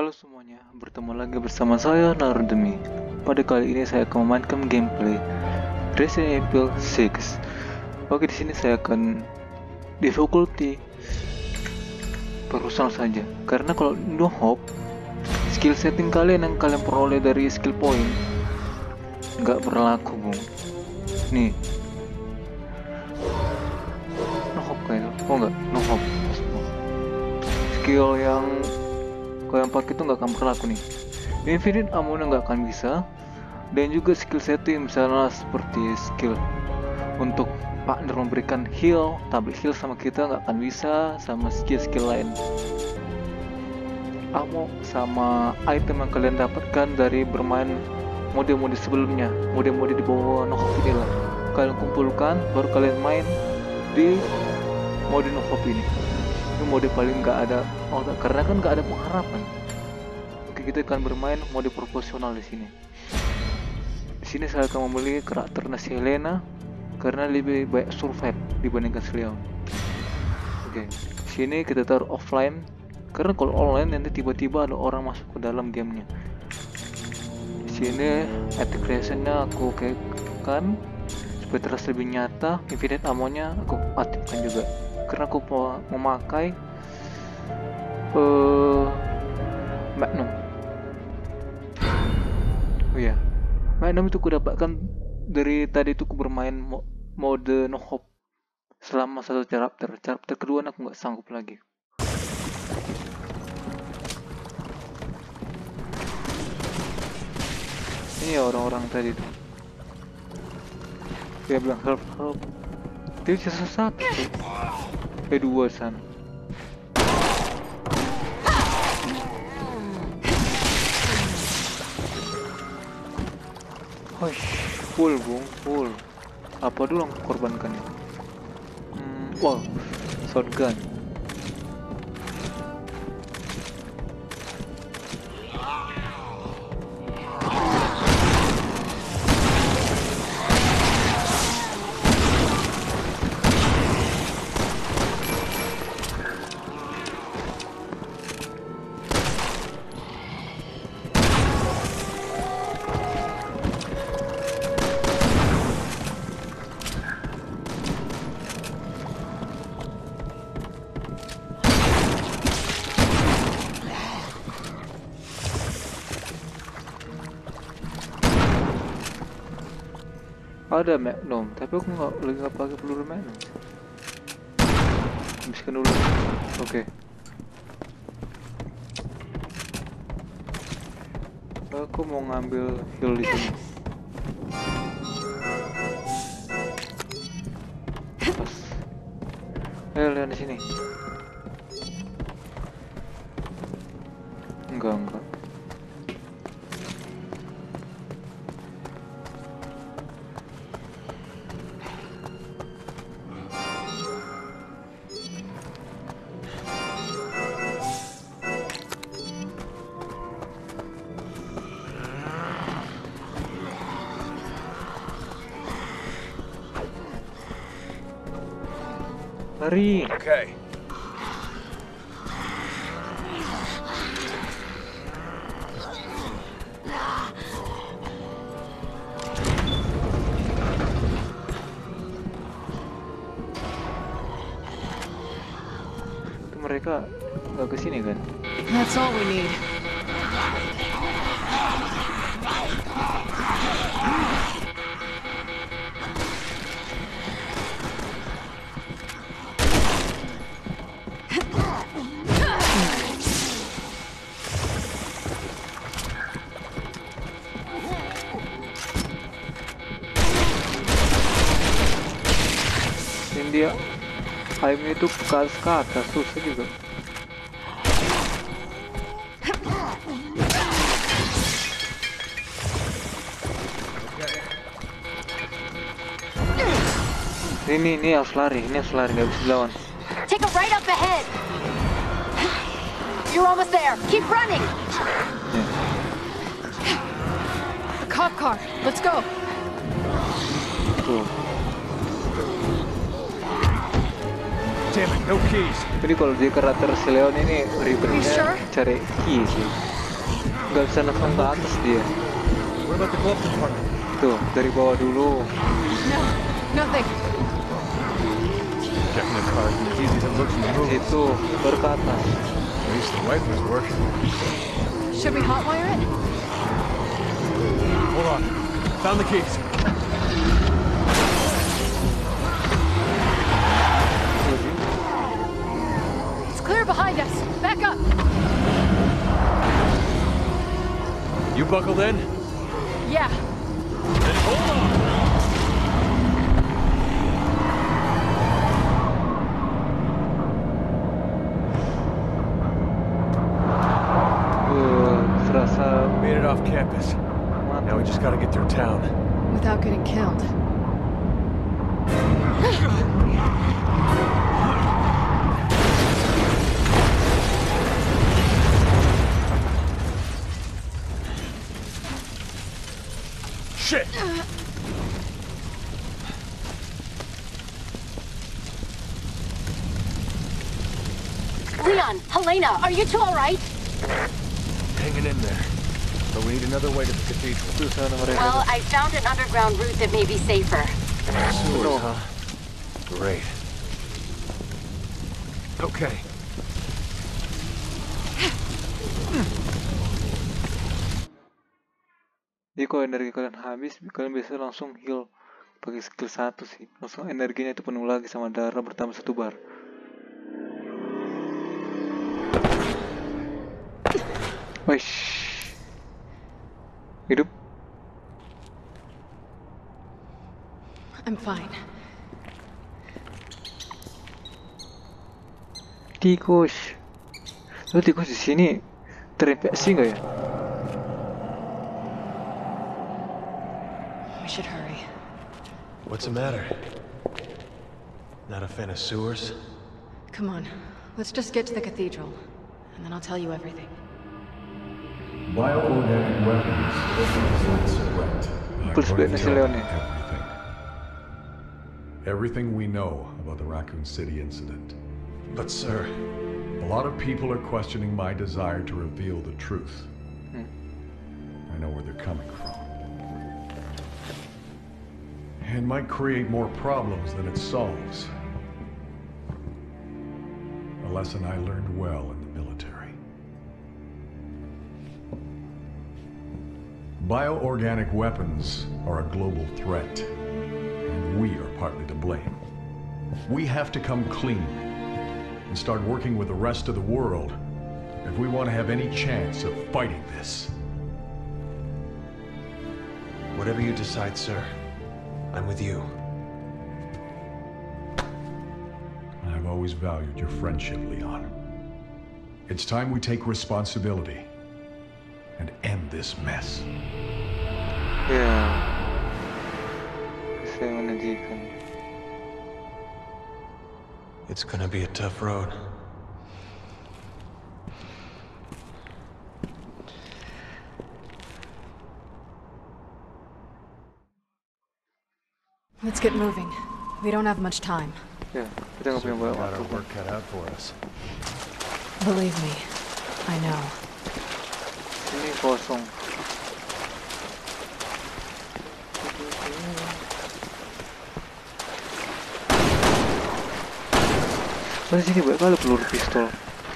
Halo semuanya, bertemu lagi bersama saya Nardemi. Pada kali ini saya akan memainkan gameplay Resident Evil 6. Oke, di sini saya akan difficulty personal saja. Karena kalau no hope, skill setting kalian yang kalian peroleh dari skill point nggak berlaku, bung. Nih, no hope kayaknya. Oh nggak, no hope. Skill yang kalian pakai itu nggak akan berlaku nih. Infinite ammo nggak akan bisa. Dan juga skill setting misalnya seperti skill untuk partner memberikan heal, tablet heal sama kita nggak akan bisa, sama skill lain. Ammo sama item yang kalian dapatkan dari bermain mode-mode sebelumnya, mode-mode di bawah no hope inilah kalian kumpulkan baru kalian main di mode no hope ini. Ini mode paling nggak ada, karena kan nggak ada pengharapan. Oke, kita akan bermain mode proporsional di sini. Di sini saya akan memilih karakter Nasi Helena karena lebih banyak survive dibandingkan Leon. Oke, di sini kita taruh offline karena kalau online nanti tiba-tiba ada orang masuk ke dalam gamenya. Di sini attack creation-nya aku kan supaya terasa lebih nyata. Infinite ammo-nya aku aktifkan juga karena aku memakai Magnum. Oh iya, Magnum itu aku dapatkan dari tadi itu aku bermain mode no hope selama satu chapter kedua aku nggak sanggup lagi. Ini ya orang-orang tadi tuh dia bilang help dia sisa satu tuh dua sana. Full bung, full. Apa dulu yang korbankan ya? Wow, shotgun. Ada Magnum, tapi aku nggak pakai peluru Magnum. Habiskan dulu. Oke. Aku mau ngambil heal di sini. Pas. Lihat di sini. Enggak. Lari. Okay. Itu mereka nggak kesini kan? That's all we need. Dia aimnya itu ke atas susah juga. Ini harus lari nggak bisa dilawan. Take a right up ahead. You're almost there. Keep running. The cop car. Let's go. Tuh. Damn it, no keys. Jadi kalau di karakter si Leon ini ribetnya Sure? cari key sih. Nggak bisa langsung ke atas dia. What about the glove compartment? Tuh, dari bawah dulu. No, nothing. Checking the car's as easy as it looks in the movie. Situ, baru ke atas. At least the wiper's working. Should we hotwire it? Hold on. Found the keys. It's clear behind us. Back up. You buckled in? Yeah. Then hold on. Serasa Made it off campus. Now we just gotta get through town. Without getting killed. Shit! Leon, Helena, are you two all right? Hanging in there. But we need another way to the cathedral. itu sana mereka. Well, I found an underground route that may be safer. Sewers, huh? Great. Okay. Jadi kalau energi kalian habis, kalian bisa langsung heal pakai skill 1 sih. Langsung energinya itu penuh lagi sama darah bertambah 1 bar. Wish. Hidup. I'm fine. Tikus. Lalu tikus di sini terinfeksi nggak ya? We should hurry. What's the matter? Not a fan of sewers? Come on. Let's just get to the cathedral, and then I'll tell you everything. Bioorganic weapons represent threat. Pulse According Nasi to Leone. Everything we know about the Raccoon City incident. But sir, a lot of people are questioning my desire to reveal the truth. I know where they're coming from. It might create more problems than it solves. A lesson I learned well in the military. Bioorganic weapons are a global threat, and we are partly to blame. We have to come clean and start working with the rest of the world if we want to have any chance of fighting this. Whatever you decide, sir. I'm with you. I've always valued your friendship, Leon. It's time we take responsibility and end this mess. Ya. Saya menyajikan. It's gonna be a tough road. Let's get moving. We don't have much time. Ya, kita nggak punya banyak Got our waktu. work cut out for us. Believe me, I know. Ini kosong. Oh, di sini banyak kali peluru pistol.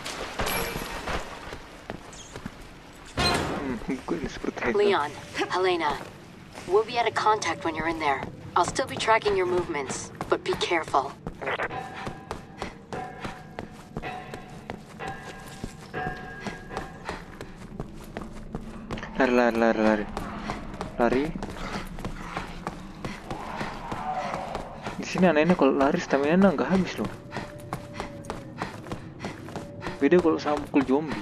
Gue ini seperti itu. Leon, Helena, we'll be out of contact when you're in there. I'll still be tracking your movements, but be careful. Lari. Di sini anehnya kalau lari stamina nggak habis loh. Beda kalau sama pukul zombie.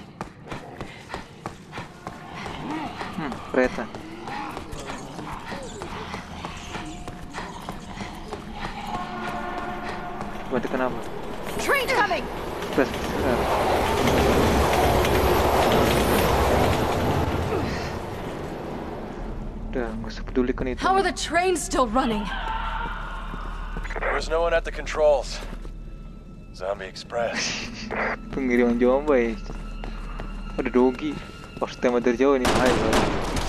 Kereta. Berarti kenapa? Train coming! Terus, udah, nggak usah pedulikan itu. How are the trains still running? There was no one at the controls. Zombie Express. Pengiriman zombie. Ada Dogi. Harus tema dari jauh ini bahaya soalnya.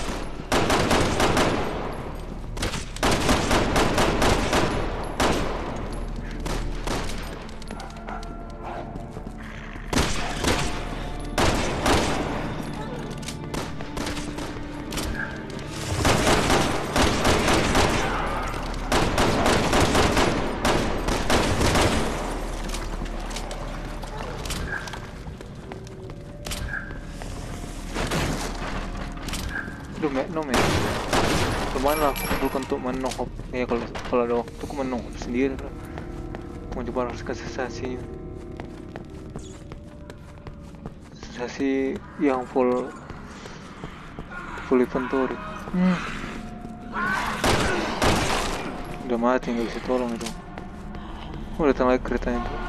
Aduh, lumayan lah aku kumpulkan untuk menohop. Ya kalau ada waktu aku menohop sendiri lah. Mau coba harus kasih sensasinya. Sensasi yang full inventory. Udah mati, nggak bisa tolong itu. Datang lagi keretanya tuh.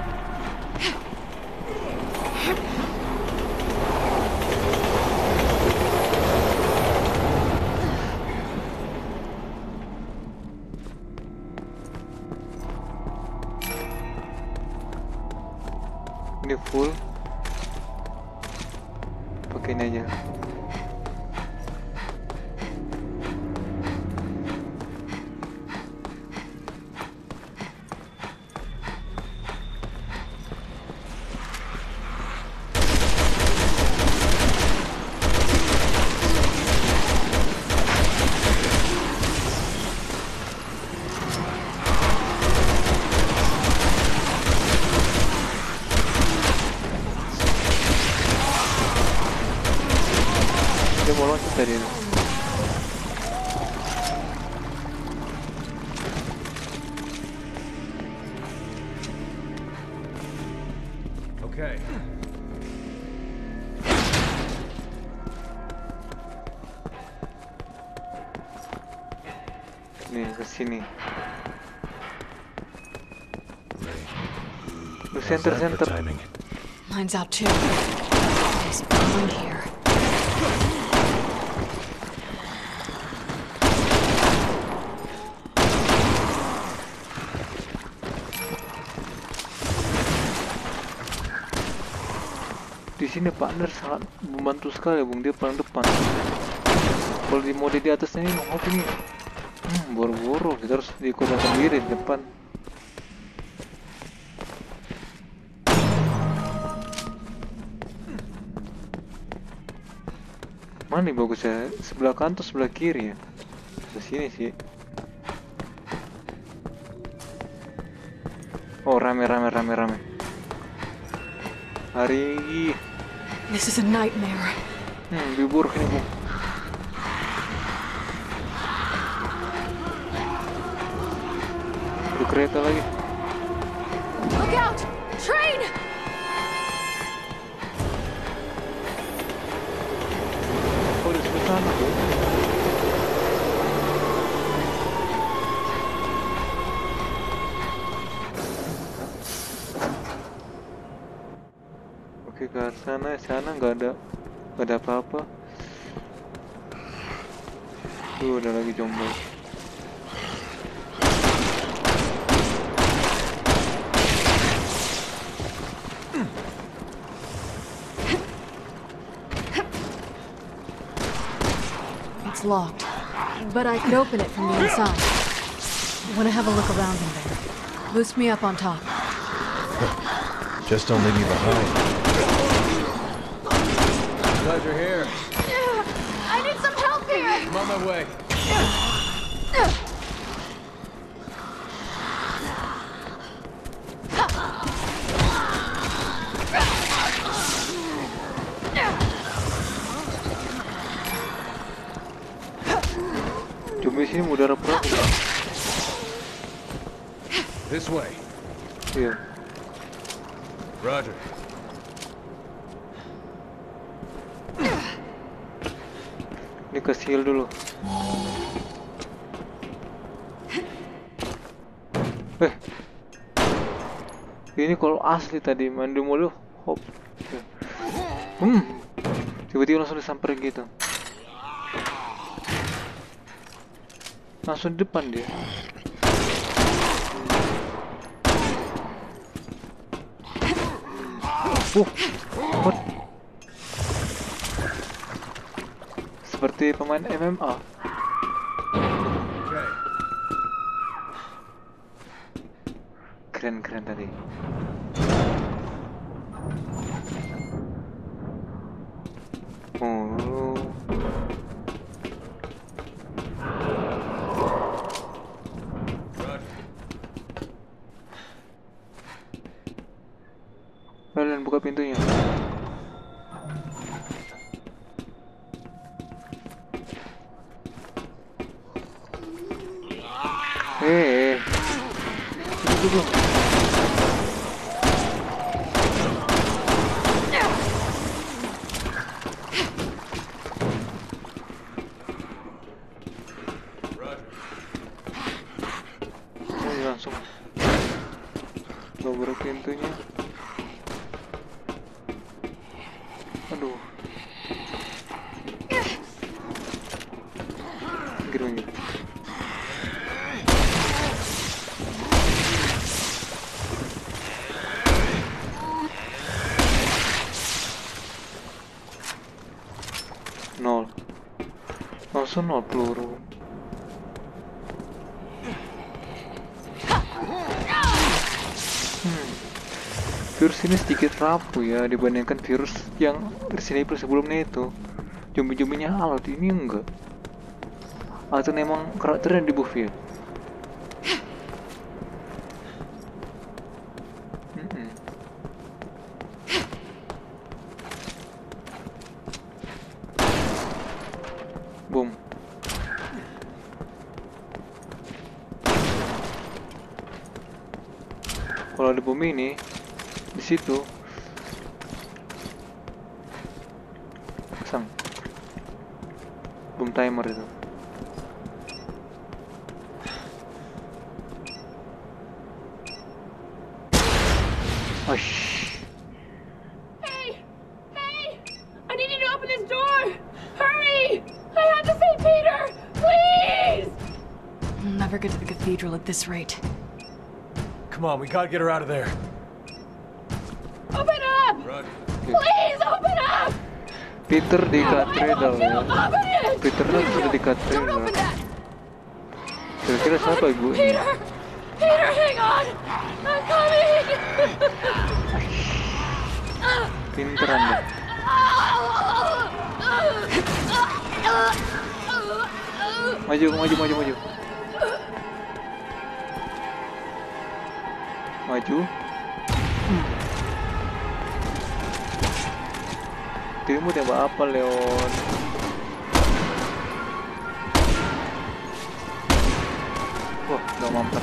Ini full, pakai ini aja. Dia mau loncat tadi itu. Okay. Nih ke sini. Lu How's that for center. timing? Mine's out too. There's one here. Di sini partner sangat membantu sekali, Bung. Dia paling depan. Kalau di mode di atas ini ngop ini, boro-boro kita harus diikutkan sendiri di depan. Mana nih bagus ya? Sebelah kanan atau sebelah kiri ya? Ke sini sih. Oh, rame. Hari This is a nightmare. lebih buruk ini, Bung. Ada kereta lagi. Look out! Train! Oh, di sebelah sana, Bung. Oke, ke sana nggak ada apa-apa. Tuh, ada lagi jomblo. It's locked, but I could open it from the inside. I want to have a look around in there. Boost me up on top. Just don't leave me behind. Glad you're here. I need some help here! I'm on my way. Jomblo sini udara perang. This way. Iya. Roger. Ini ke heal dulu. Ini kalau asli tadi main di mode hop. Tiba-tiba langsung disamperin gitu. Langsung di depan dia. What? seperti pemain MMA. Keren tadi. Oh. Kalian buka pintunya. Tunggu. Ayo langsung dobrak pintunya. Aduh. Minggir. Langsung 0 peluru. Virus ini sedikit rapuh ya dibandingkan virus yang Resident Evil sebelumnya itu. Zombie-zombinya alot, ini enggak. Atau memang karakternya di buff ya? Boom. Kalau ada bom ini di situ pasang bom timer itu. Hey, I need you to open this door. Hurry! I have to save Peter! Please! We'll never get to the cathedral at this rate. Come on, we gotta get her out of there. Open up! Please open up! Peter di katedral ya. Open it! Peter kan sudah di Don't katedral. open that! Kira-kira siapa ibu ini? Peter, hang on! I'm coming! Pinter Anda. Maju. Maju. Dirimu tembak apa, Leon? Wah, udah mampet.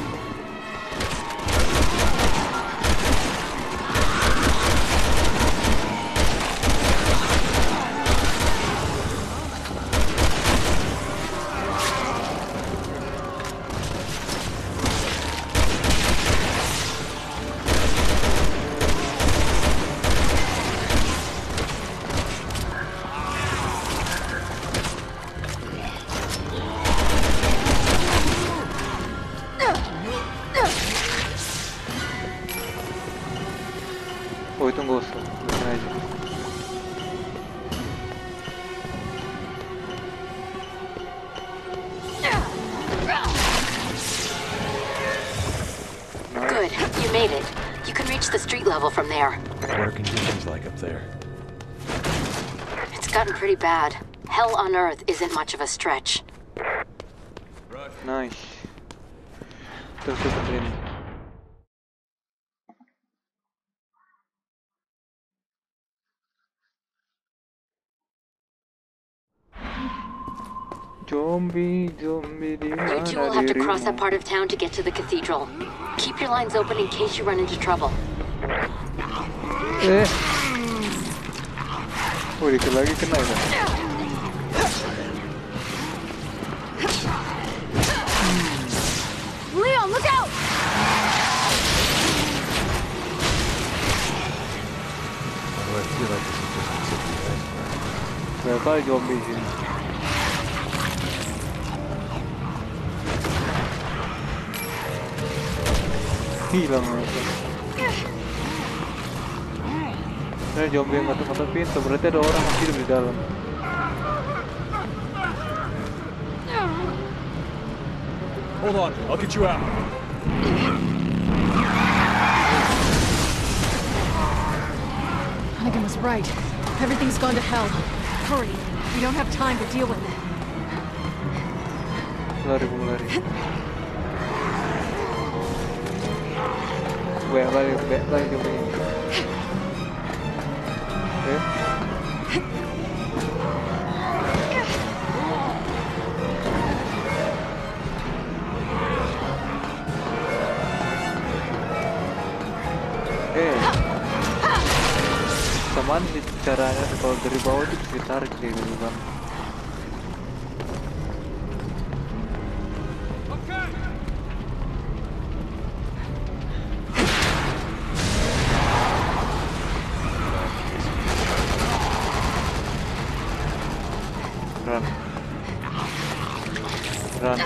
Oh, itu nggak usah, biarin aja. Good, you made it. You can reach the street level from there. What are conditions like up there? It's gotten pretty bad. Hell on Earth isn't much of a stretch. Nice. Terus ini. Zombie di You two will mana have to cross that dirimu? part of town to get to the cathedral. Keep your lines open in case you run into trouble. Oh, dikit lagi kena ya. Leon, look out! Why do I feel like this is just the tip of the iceberg? Banyak kali zombie sini. Hilang mereka. Zombie yang ngatur-ngatur pintu, berarti ada orang yang hidup di dalam. Hold on, I'll get you out. Hunnigan was right. Everything's gone to hell. Hurry. We don't have time to deal with it. Lari, lari. Banyak kali dia main. Cuman caranya kalau dari bawah itu bisa ditarik kayak gitu kan. Run. Run.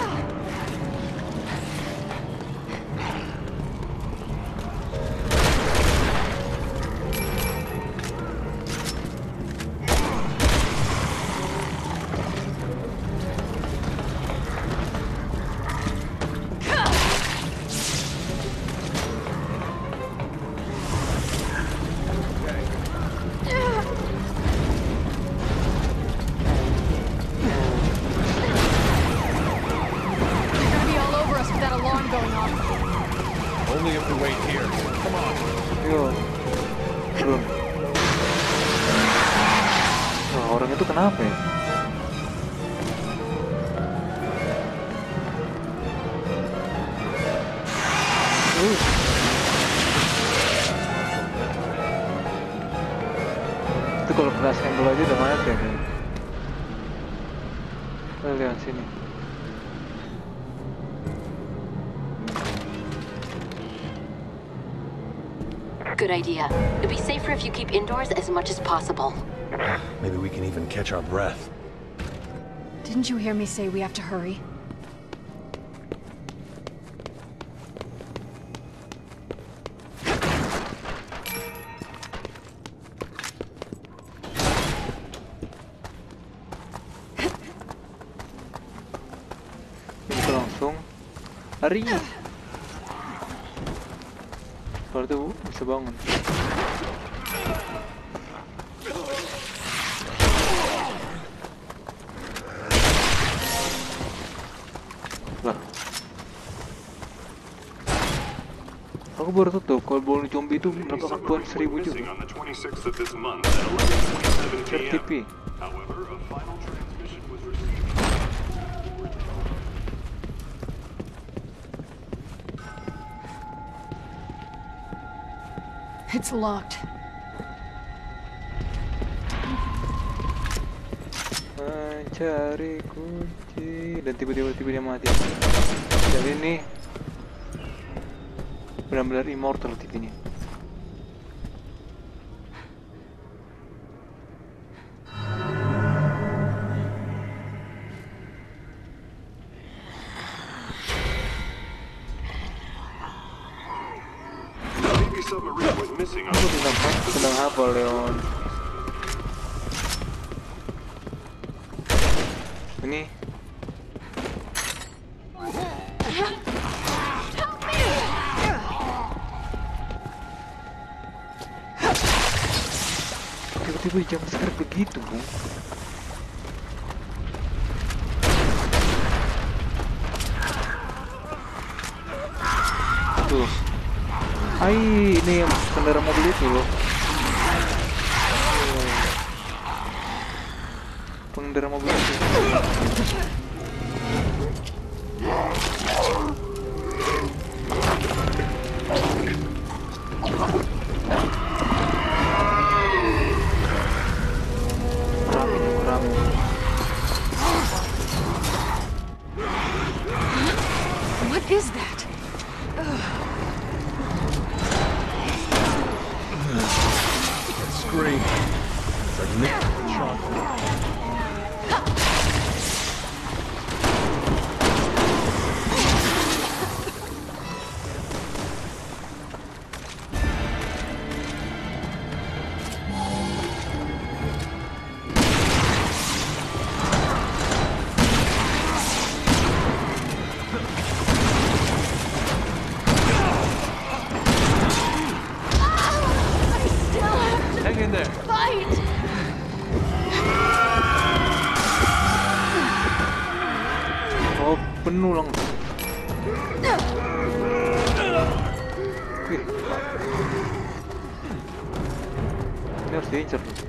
Only if we wait here. Come on. Yo, turun. Wah, orang itu kenapa ya? Itu kalau kena senggol aja udah mati ya kan? Lihat sini. Good idea. It'll be safer if you keep indoors as much as possible. Maybe we can even catch our breath. Didn't you hear me say we have to hurry? Kita langsung lari. Kalau itu bisa bangun. Lah. Aku baru tutup kalau bolu zombie itu merupakan poin 1000 juga. RTP. It's locked. Mencari kunci dan tiba-tiba dia mati. Jadi ini benar-benar immortal TV-nya. Aku sedang hafal Leon. Ini tiba-tiba di jam sekarang begitu, Bu. Tuh. Ini yang kendaraan mobil itu loh. Pengendara mobil itu. Kurang. What is that? Scream. It's like Nick chocolate. Danger tuh.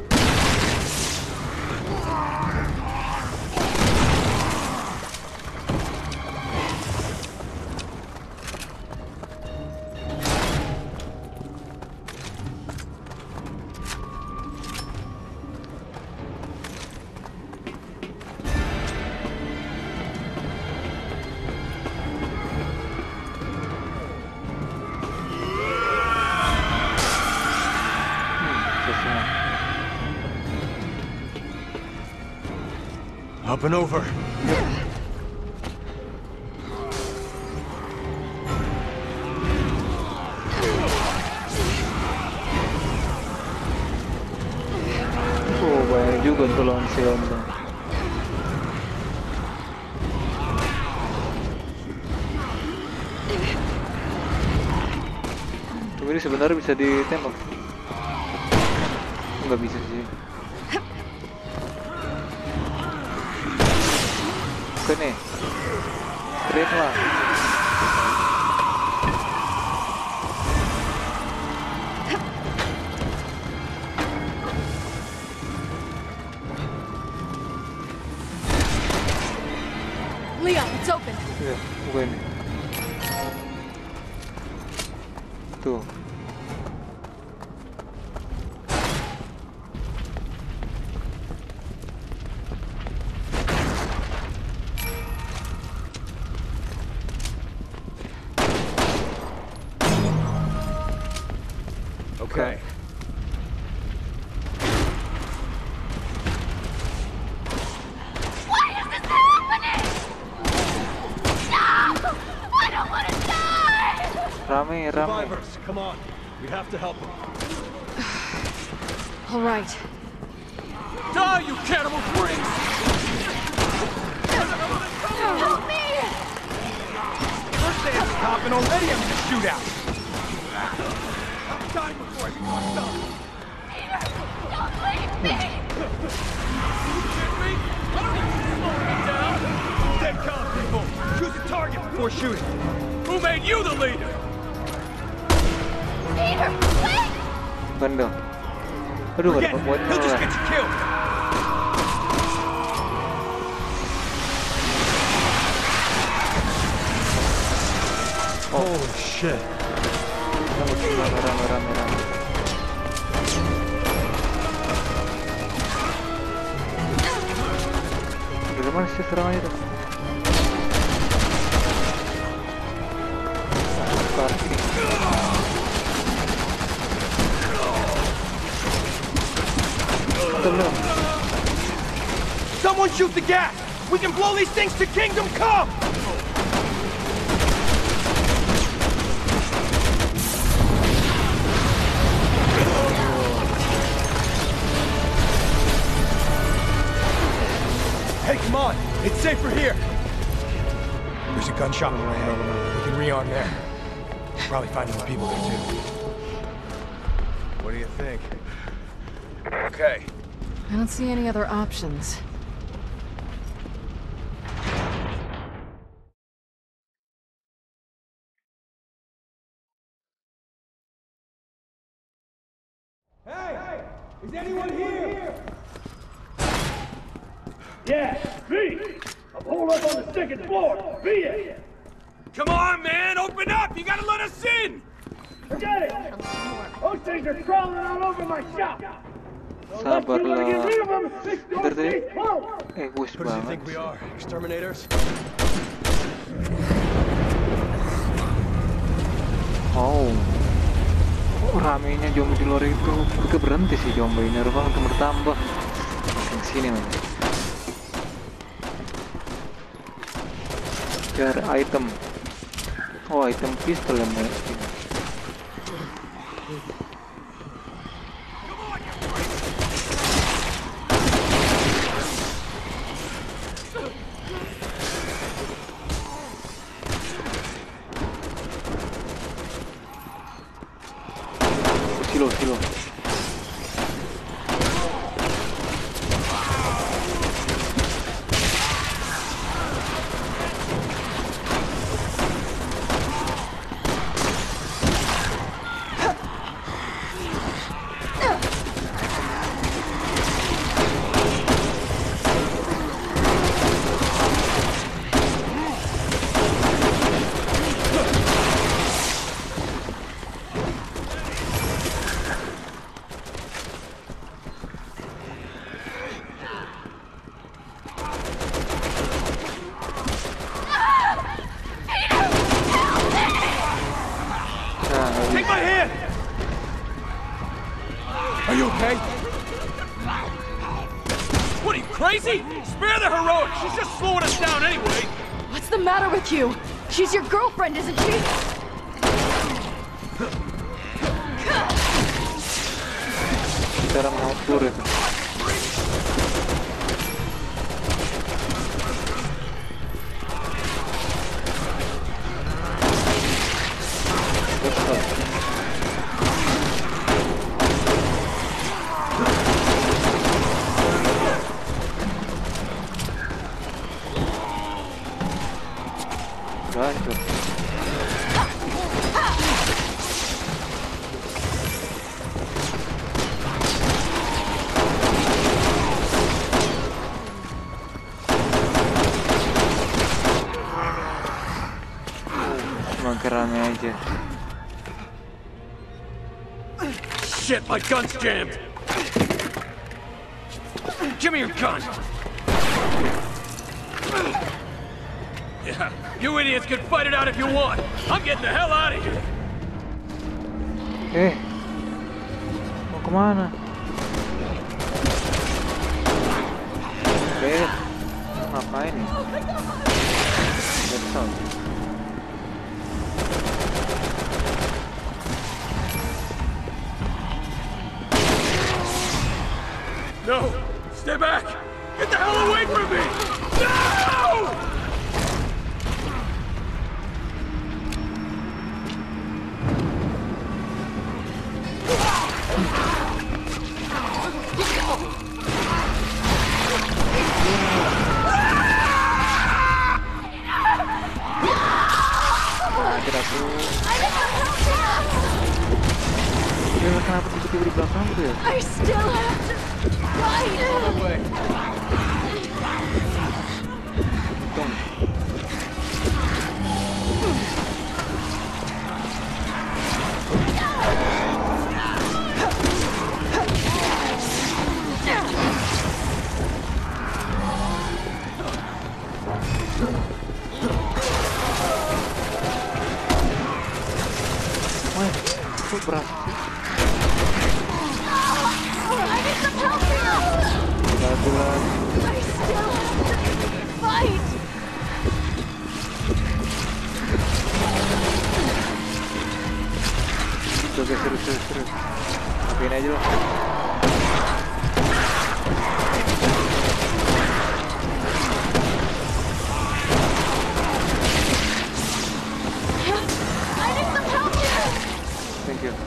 Up and over. Oh, banyak juga tuh lawan si Honda. Tuh, ini sebenarnya bisa ditembak. Nggak bisa sih. Oke nih, straight lah. Leon, it's open. Iya, buka ini. Tuh. Okay. Why is this happening? No! I don't want to die! Rame. Survivors, come on. We have to help them. All right. Die, you cannibal freaks! Help me! First day of the cop and already I'm in a shootout. I'm dying before I become stuck. Don't leave me! Dead calm, people. Choose a target before shooting. Who made you the leader? Peter, wait! Banda. Aduh, gak Forget dapat it. poinnya He'll just lah. get you killed. Holy shit. Rame. Dari mana sih serangannya tuh? Sekarang ini. Mantap belum? Someone shoot the gas! We can blow these things to Kingdom Come! Hey, come on! It's safer here! There's a gun shop ahead. We can rearm there. Probably find some people there, too. What do you think? Okay. I don't see any other options. Hey! Is anyone here? Yeah, me! I'm holed up on the second floor. Beat it! Come on, man! Open up! You gotta let us in! Forget it! Those things are crawling all over my shop! Unless you want to get Sabarlah. rid of them, this door Bentar tadi. stays closed! Egois Who do you banget. think we are? Exterminators? Oh, ramenya zombie di luar itu berhenti sih zombie-nya, rupanya untuk bertambah. Makin sini man. Cari item. Oh, item pistol yang banyak sini. Silo. hand! Are you okay? What are you, crazy? Spare the heroic! She's just slowing us down anyway! What's the matter with you? She's your girlfriend, isn't she? Cara mengatur itu. Hancur. Semakin rame aja. Shit, my gun's jammed! Give me your gun! Yeah, you idiots can fight it out if you want! I'm getting the hell out of here! Mau kemana? Ngapain nih? Betul. No! Stay back! Get the hell away from me! No! Kenapa tiba-tiba di belakang gitu ya? I still have to fight. Tunggu. Wah, kok berat sih? I still have to fight. Oke, serius. Maafin aja lah. I need some help here. Thank you.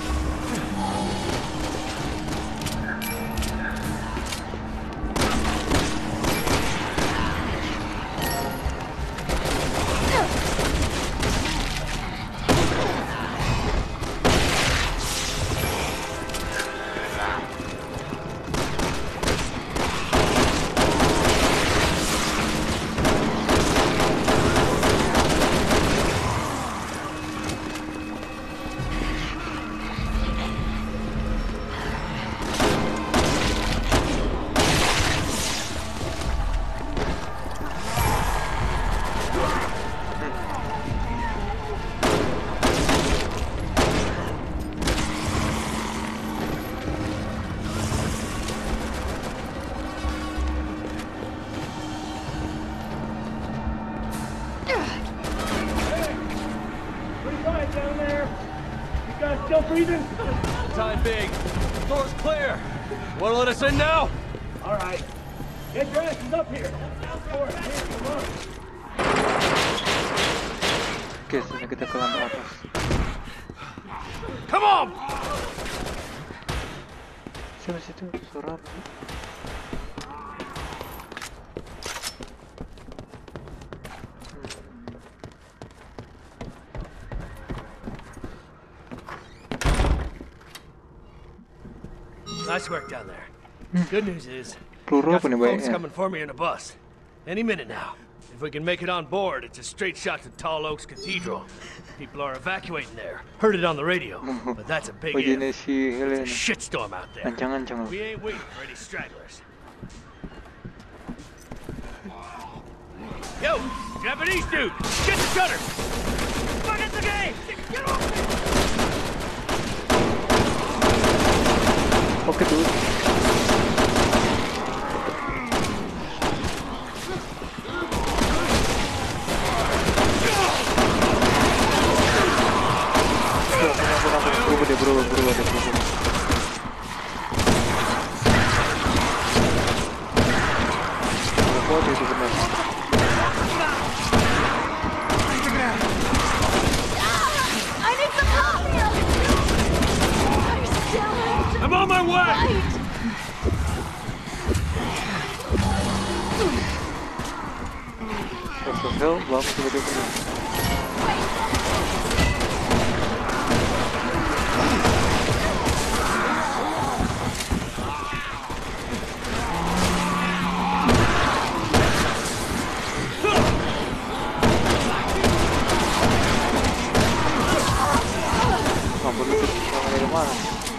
Still breathing? Time being. Door's clear. Wanna let us in now? All right. Get your asses up here. Come on. Oke, sekarang kita ke lantai atas. Come on! Siapa situ? Suara apa? Nice work down there. Good news is, Peluru got apa nih some folks baiknya? coming for me in a bus. Any minute now. If we can make it on board, it's a straight shot to Tall Oaks Cathedral. People are evacuating there. Heard it on the radio. But that's a big Oh, if. jenis si It's a Helen. shitstorm out there. Ancang-ancang. We ain't waiting for any stragglers. Yo, Japanese dude, get the shutter! Fuck it, the game! Get off! dia berubah. Berubah itu benar. I need some help! I'm on my way! What the hell? Bagus tiba-tiba benar. Dari mana?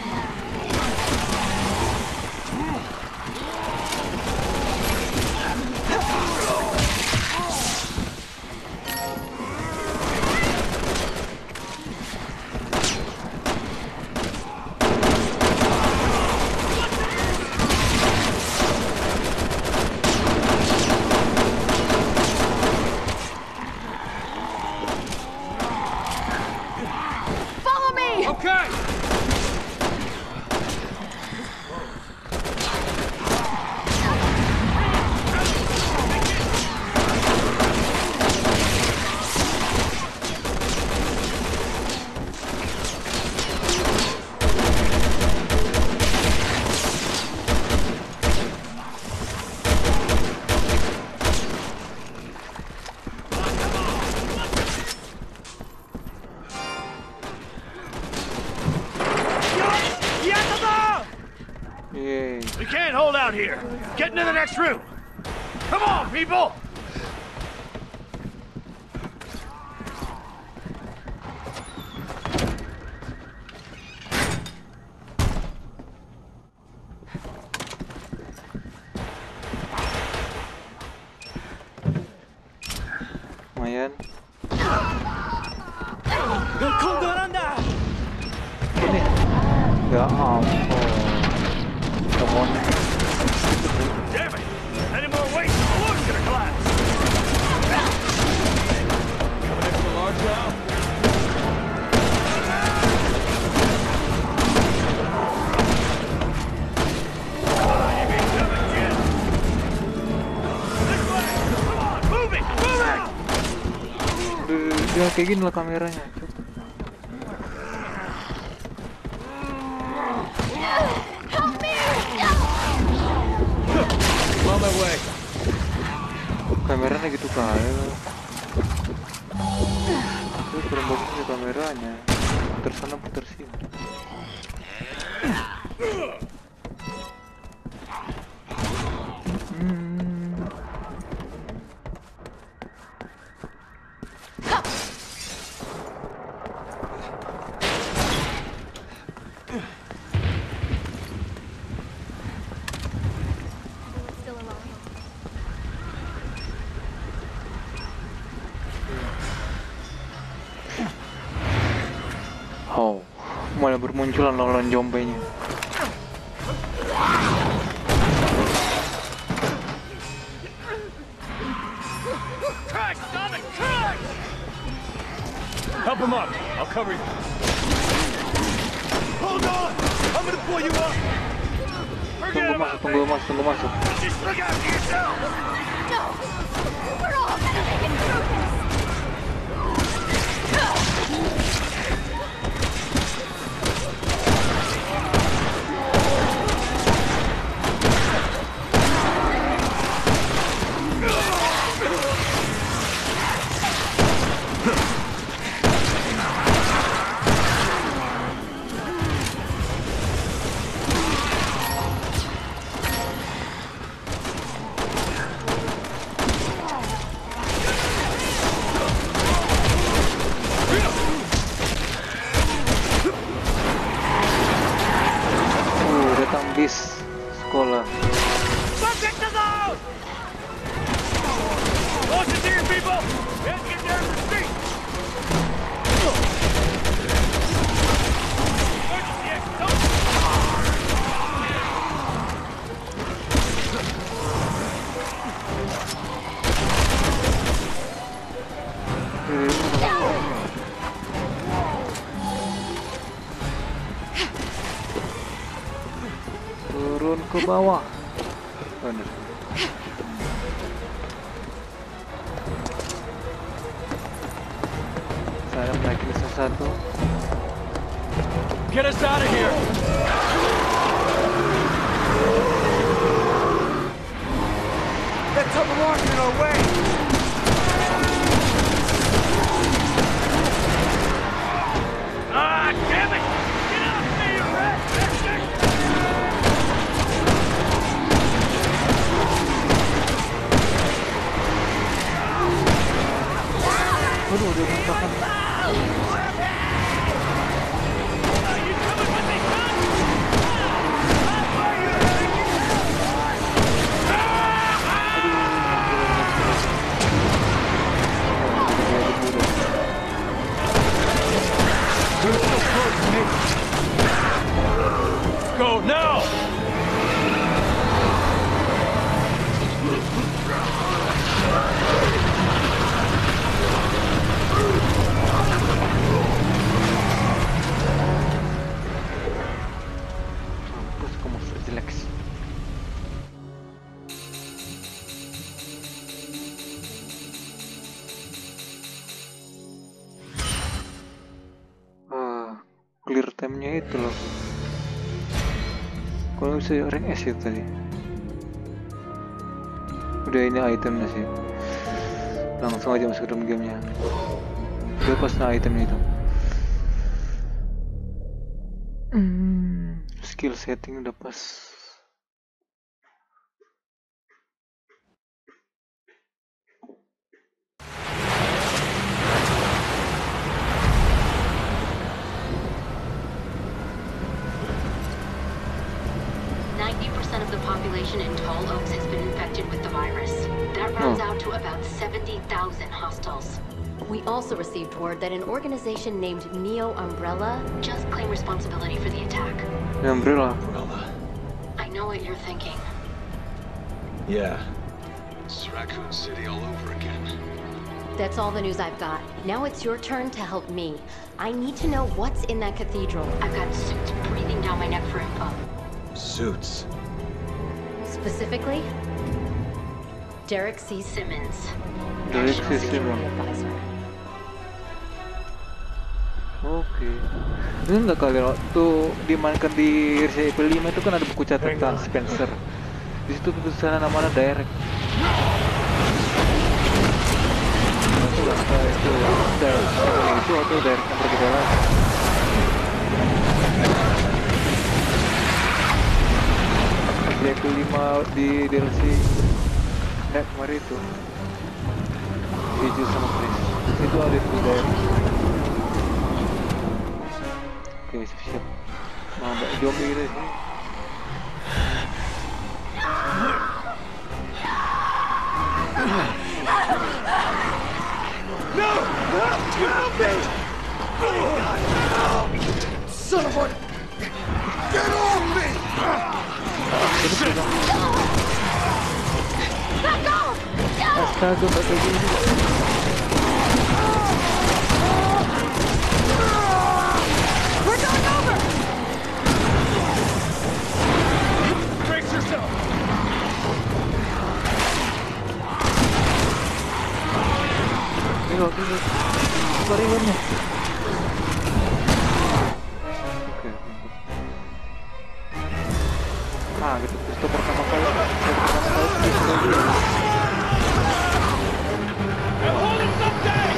Follow me! Okay! Yeay. We can't hold out here. Get into the next room. Come on, people! Lumayan. Ini. Ya ampun. Come on. Damn it! Any more weight, the floor's gonna collapse! Coming in for the large round? You mean coming, kid? This way! Come on, move it! Move it! Dia kayak gini lah kameranya. On my way. Kameranya gitu kayak. Terus kurang bagusnya kameranya. Putar sana putar sini. Oh, mulai bermunculan lawan zombie-nya. Help him up. I'll cover you. Hold on! I'm gonna pull you up! Tunggu masuk. Just look after yourself! No! We're all gonna make it through this! Datang bis sekolah. Subject to those! Close it here, people! Let's get down the street! Emergency exit, come ke bawah. Bener. Saya menaiki sesuatu. Get us out of here! That tub of rock's in our way! Ah, damn it! Get off me, you rat bastard! Waduh, udah berantakan. Go now! Mampus kamu jelek sih. Clear time-nya itu loh. Kalau bisa rank S itu tadi. Udah ini itemnya sih. Langsung aja masuk ke dalam gamenya. Udah pas itemnya itu. Skill setting udah pas. Of the population in Tall Oaks has been infected with the virus. That rounds out to about 70,000 hostiles. We also received word that an organization named Neo Umbrella just claimed responsibility for the attack. Umbrella. I know what you're thinking. Yeah. It's Raccoon City all over again. That's all the news I've got. Now it's your turn to help me. I need to know what's in that cathedral. I've got suits breathing down my neck for info. Suits. Specifically, Derek C. Simmons, Derek C. National Security Simmons. Advisor. Oke. Ini enggak kali waktu dimainkan di Resident Evil 5 itu kan ada buku catatan Spencer. Di situ tulisannya namanya Derek. Itu nggak tahu itu Derek itu atau Derek yang berbeda lagi. Yang kelima di DLC Nightmare itu Hijau sama Chris itu ada di Derek. Oke, siap-siap. Nah, mbak zombie gitu sih. No! Help me! Son of a... Get off me! Astaga, pakai gini. We're going over! Brace yourself! Tengok. Pariwannya. Oke. Gitu. Pistol pertama kali. I'm holding something!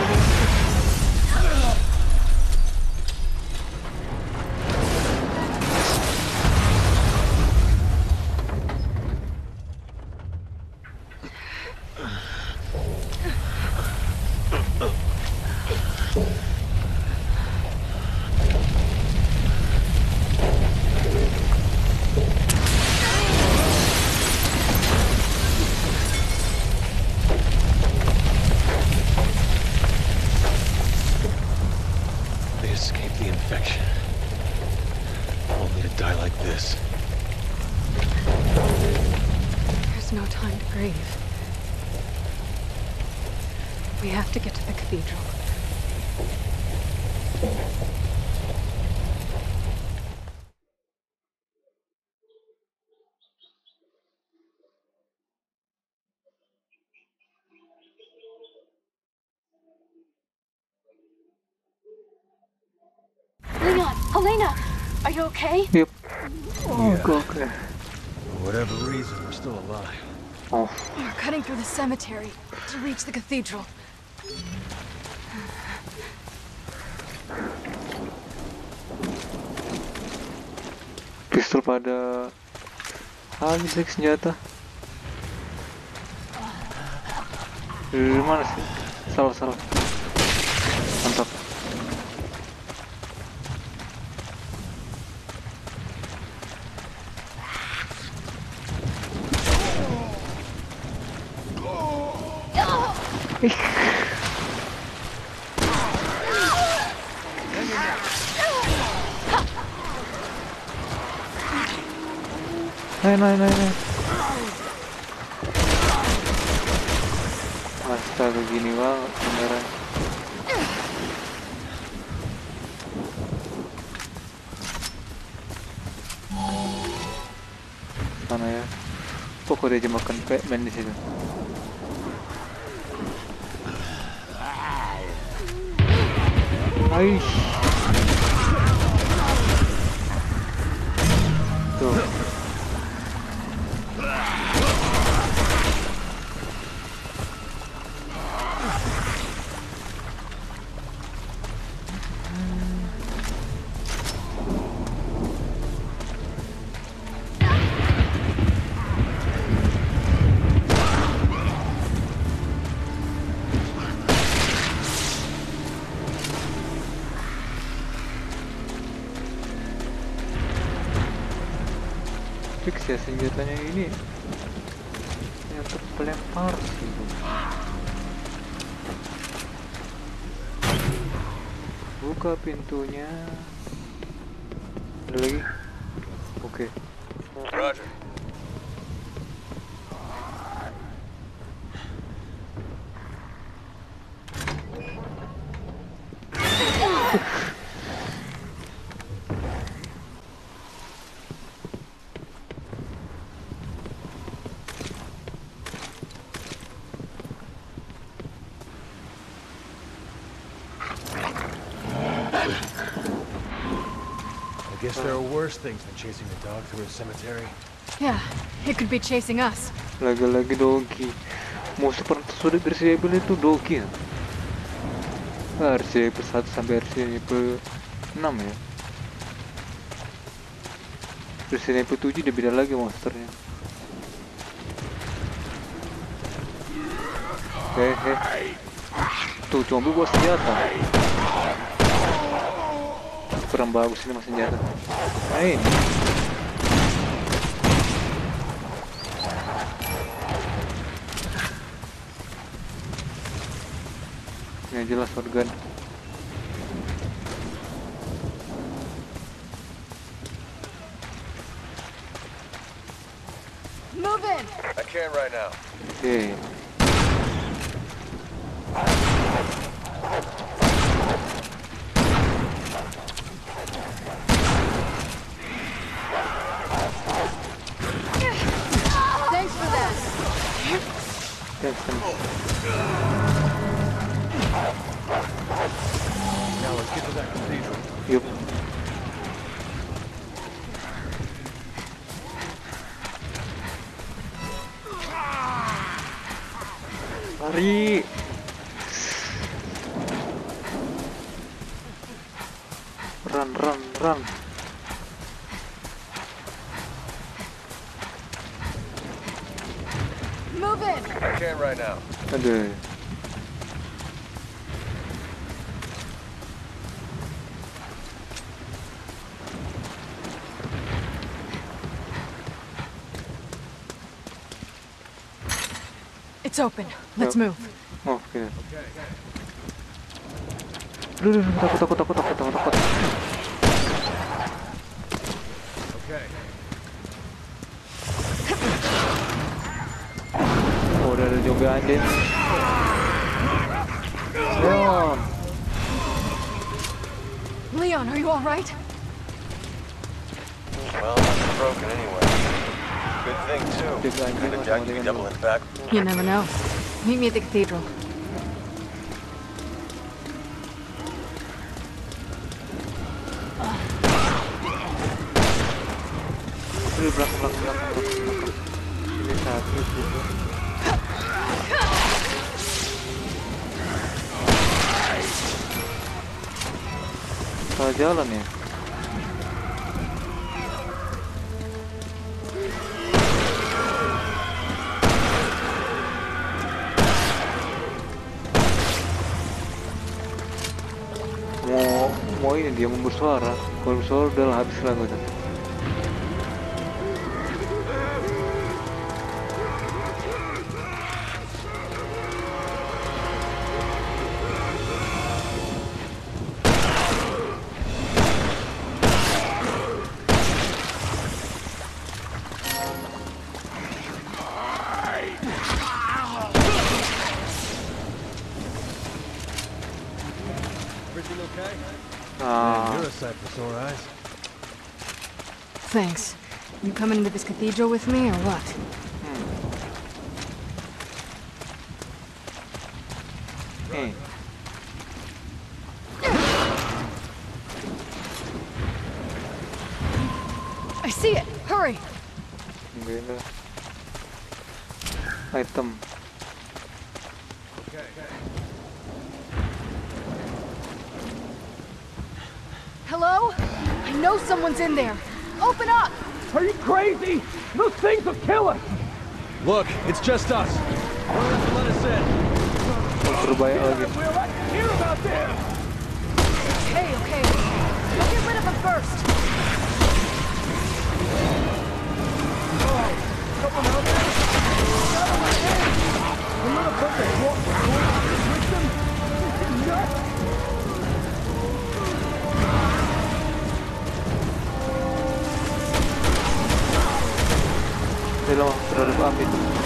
There's no time to grieve. We have to get to the cathedral. Leon, Helena, are you okay? Yep. Oh, okay. For whatever reason, we're still alive. Oh, We're cutting through the cemetery to reach the cathedral. pistol pada habis lagi senjata. Dari mana sih? Salah. Mantap. Naik. Astaga, gini banget beneran. Mana ya? Pokoknya dia aja makan kayak main di situ. Aish. Tuh. Fix ya senjatanya ini yang terlempar sih. Buka pintunya. Ada lagi? Oke. Roger. I guess there are worse things than chasing the dog through a cemetery. Yeah, it could be chasing us. Lagi-lagi Dogi. Musuh tersulit Resident Evil itu Dogi ya? Resident Evil 1 sampai Resident Evil 6 ya. Resident Evil 7 udah beda lagi monsternya. Hehe. Tuh zombie bawa senjata. Kurang bagus ini mas senjata. Nah ini. Yang jelas shotgun. Move in. I can't right now. Oke. Thanks for that. Now let's get to that cathedral. Yup. Lari. Run. Move in. I can't right now. Aduh. It's open. Let's move. Oke. Aduh, takut. Okay. Oh, udah ada zombie anjing. Leon. Leon, are you all right? Well, nothing broken anyway. Good thing too. Could have jacked me double in back. You never know. Meet me at the cathedral. Di belakang. Ini satu juga. Salah jalan ya. Mau ini dia mau bersuara. Kalau bersuara udah habis lagu tuh. You're a sight for sore eyes. Thanks. You coming into this cathedral with me, or what? Hey. I see it! Hurry! Gila. Item. Hello? I know someone's in there. Open up! Are you crazy? Those things will kill us! Look, it's just us. Don't have to let us in. Terbaik lagi. We'll like to hear about them! Okay. We'll get rid of them first. Someone out there? Out of my head! I'm gonna put the with them? You're nuts! Terhadap api.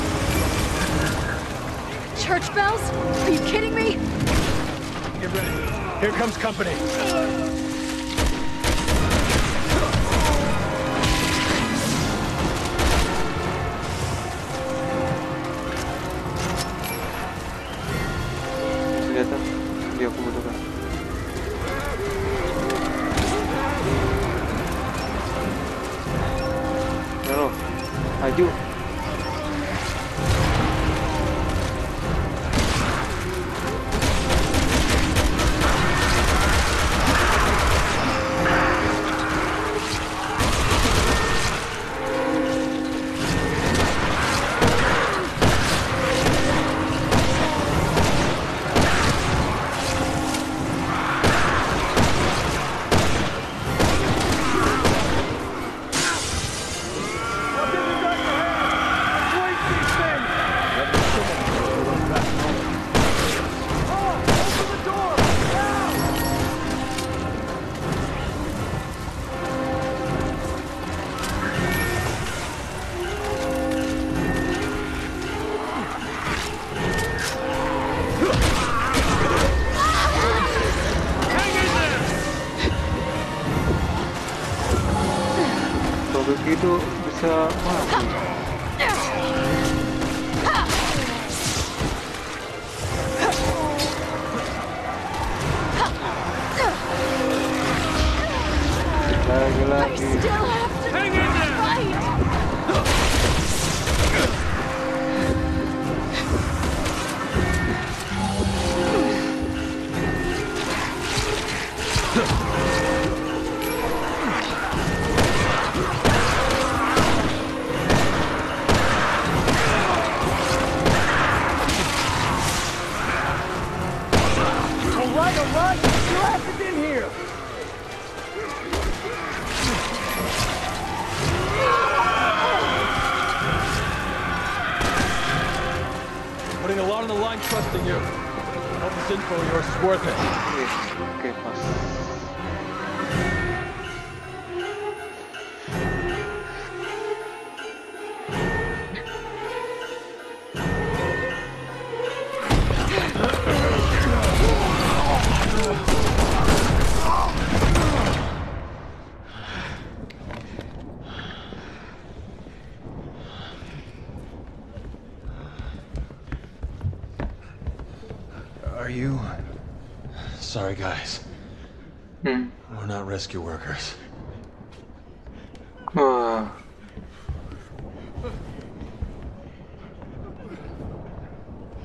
Church bells? Are you kidding me? Get ready. Here comes company. Kelihatan dia aku butuhkan. Halo, maju. Begitu bisa mati. Lagi-lagi. I still have to fight! Alright, you have it in here! Putting a lot on the line trusting you. All this info of yours is worth it. Oke, pas. Are you... Sorry, guys. We're not rescue workers. Wah,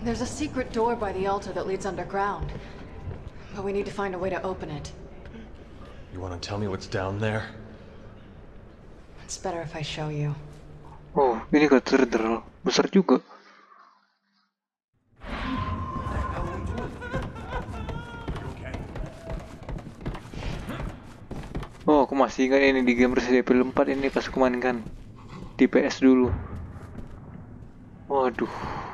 There's a secret door by the altar that leads underground. But we need to find a way to open it. You want to tell me what's down there? It's better if I show you. Oh, ini katedral besar juga. Oh, aku masih ingat ini di game Resident Evil 4 ini pas aku mainkan di PS dulu. Waduh.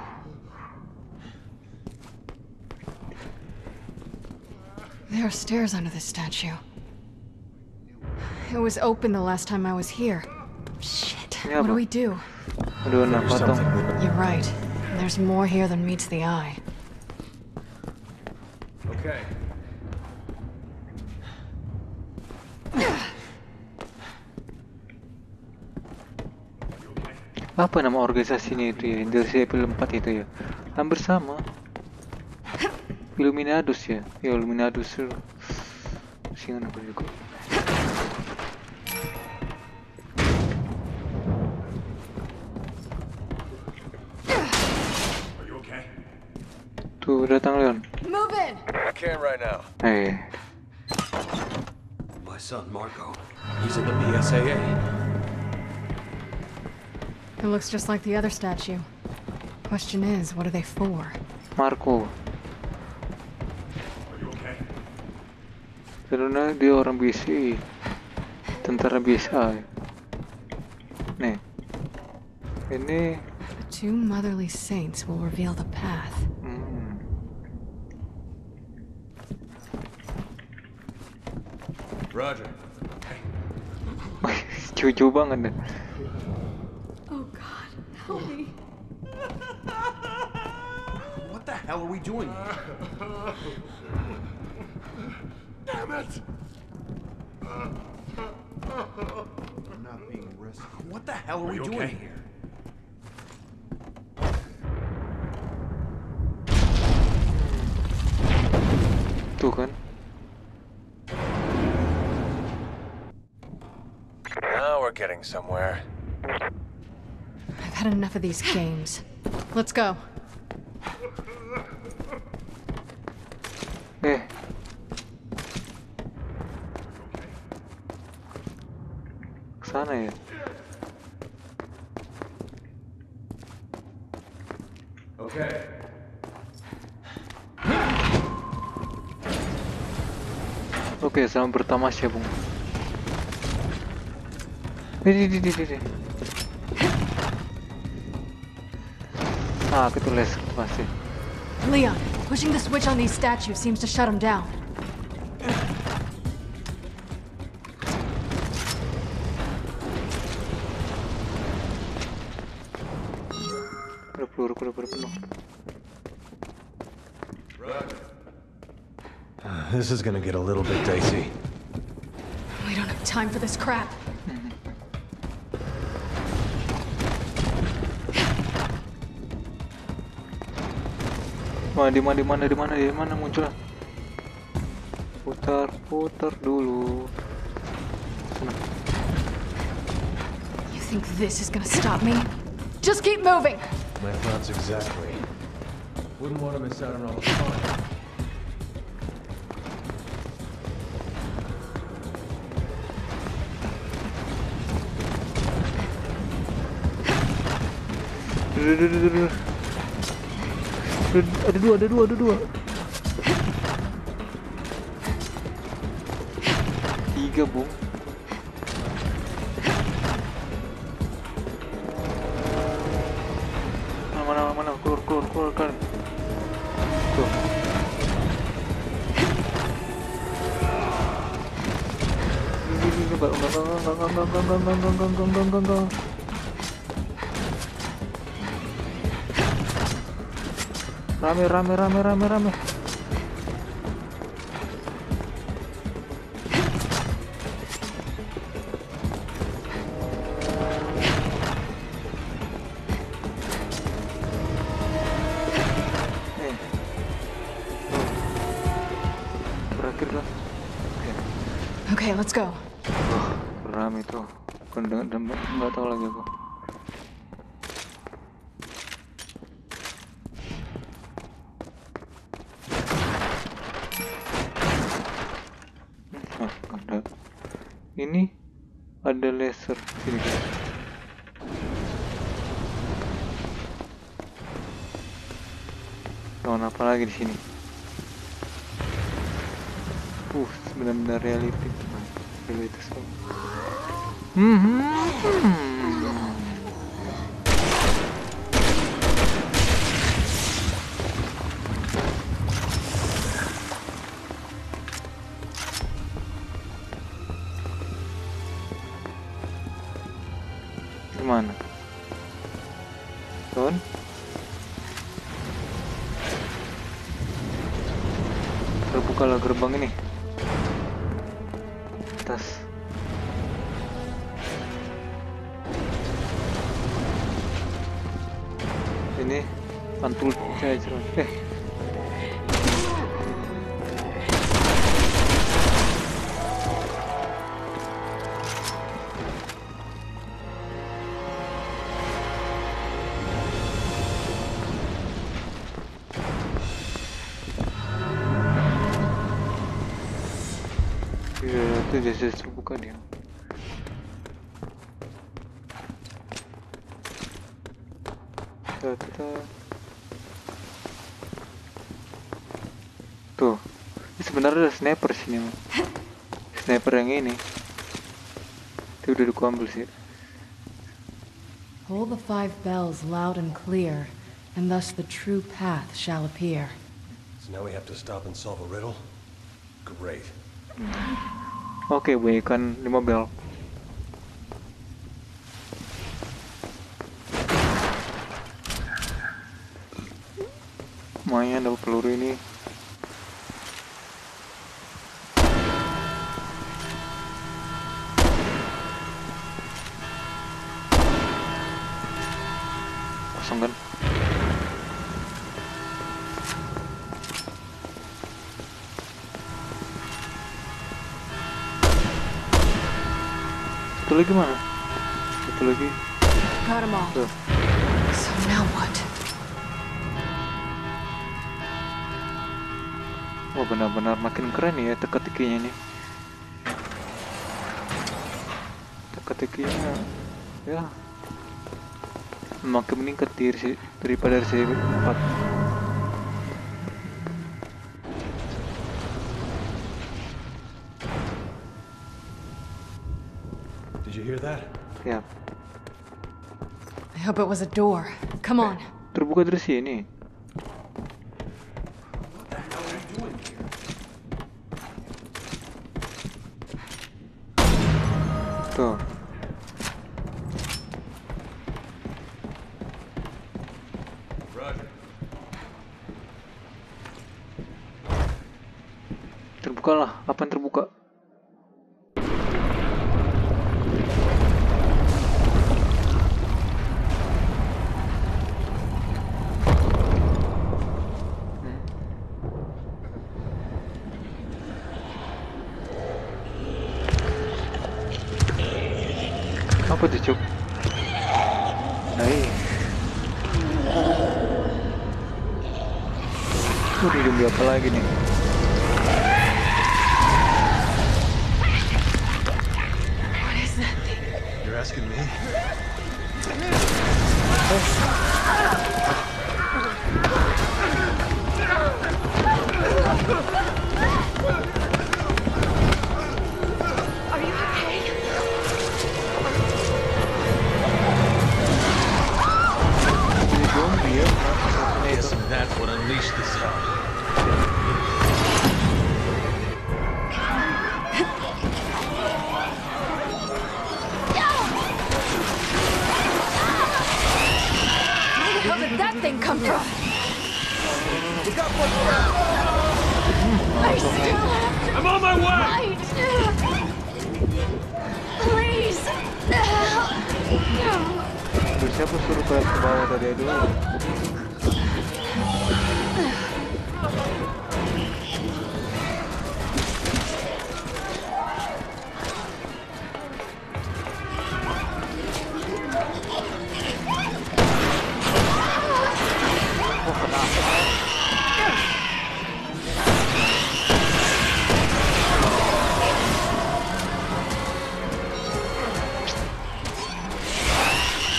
There are stairs under this statue. It was open the last time I was here. Shit, Ini what apa? do we do? Aduh, nah, potong. You're right. There's more here than meets the eye. Okay. Apa nama organisasinya itu ya? Dari Resident Evil 4 itu ya. Hampir sama. Illuminatus ya. Ya Illuminatus itu. Singan aku juga. Are you okay? Tuh datang Leon. Move in! I can't right now. My son, Marco. He's in the BSAA. It looks just like the other statue. Question is, what are they for? Marco. Are you okay? Karena dia orang BSA. Tentara BSA. Nih. Ini The two motherly saints will reveal the path. Roger. Cucu banget deh. Oh God, help me. What the hell are we doing here? Damn it! I'm not being rescued. What the hell are we you doing okay? here? Tuh kan. Now we're getting somewhere. I've had enough of these games. Let's go. Kesana ya. Okay. Oke, selamat bertamasya, Bung. Ini. Ah, ketulis pasti. Leon, pushing the switch on these statues seems to shut them down. Peluru penuh. This is gonna get a little bit dicey. We don't have time for this crap. Wah, di mana munculnya? Putar dulu. Sana. You think this is gonna stop me? Just keep moving! My thoughts exactly. Wouldn't want to miss out on all the fun. Ada dua. 3, Bung. Mana, keluar kan. Tuh. Enggak. Rame. Terakhir kan. Okay, let's go. Rame tuh. Nggak tahu lagi aku. ada. Ini ada laser sini guys. Lawan apa lagi di sini? Benar-benar realistis. Gimana? Ton? Terbukalah gerbang ini. Atas. Ini pantul saya cerah. Itu jasa terbuka dia. Tuh, ini sebenarnya ada sniper sini. Sniper yang ini. Itu udah aku ambil sih. Hold the 5 bells loud and clear, and thus the true path shall appear. So now we have to stop and solve a riddle? Great. Oke, bunyikan 5 bel. Lumayan dapat peluru ini. Kosong kan? Satu lagi mana? Satu lagi. Got 'em all. Tuh. So now what? Wah, benar-benar makin keren ya teka-tekinya nih. Teka-tekinya ya makin meningkat daripada seri 4. Did you hear that? Ya, I hope it was a door. Come on. terbuka dari sini. Tuh. Terbukalah. Apa yang terbuka? Apa tuh, Cuk? Hai. Udah jumlah apa lagi nih? What is that thing? You're asking me? Are you okay? Zombie ya? Guessing that's what unleashed the zombie. Where the hell did that thing come from? I still have to I'm on my way! fight. Please. Terus siapa suruh ke bawah tadi dulu?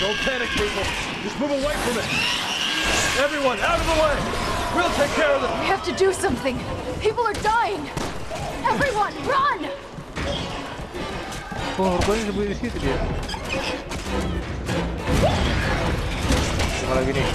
Don't panic, people. Just move away from it. Everyone, out of the way. We'll take care of them. We have to do something. People are dying. Everyone, run! Oh, rupanya di situ dia. Apa lagi nih?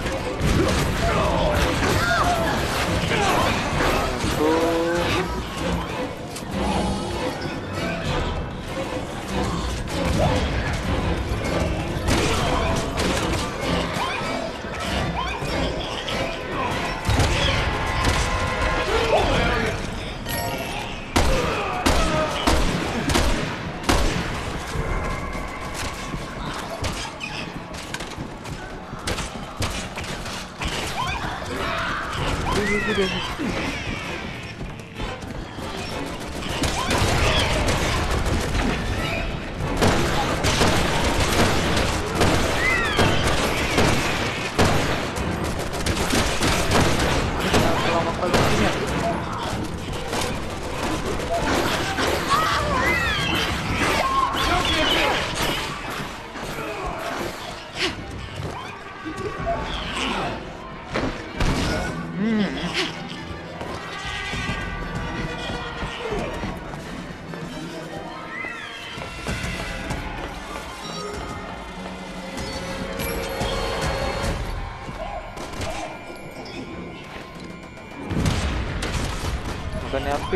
Bukannya api.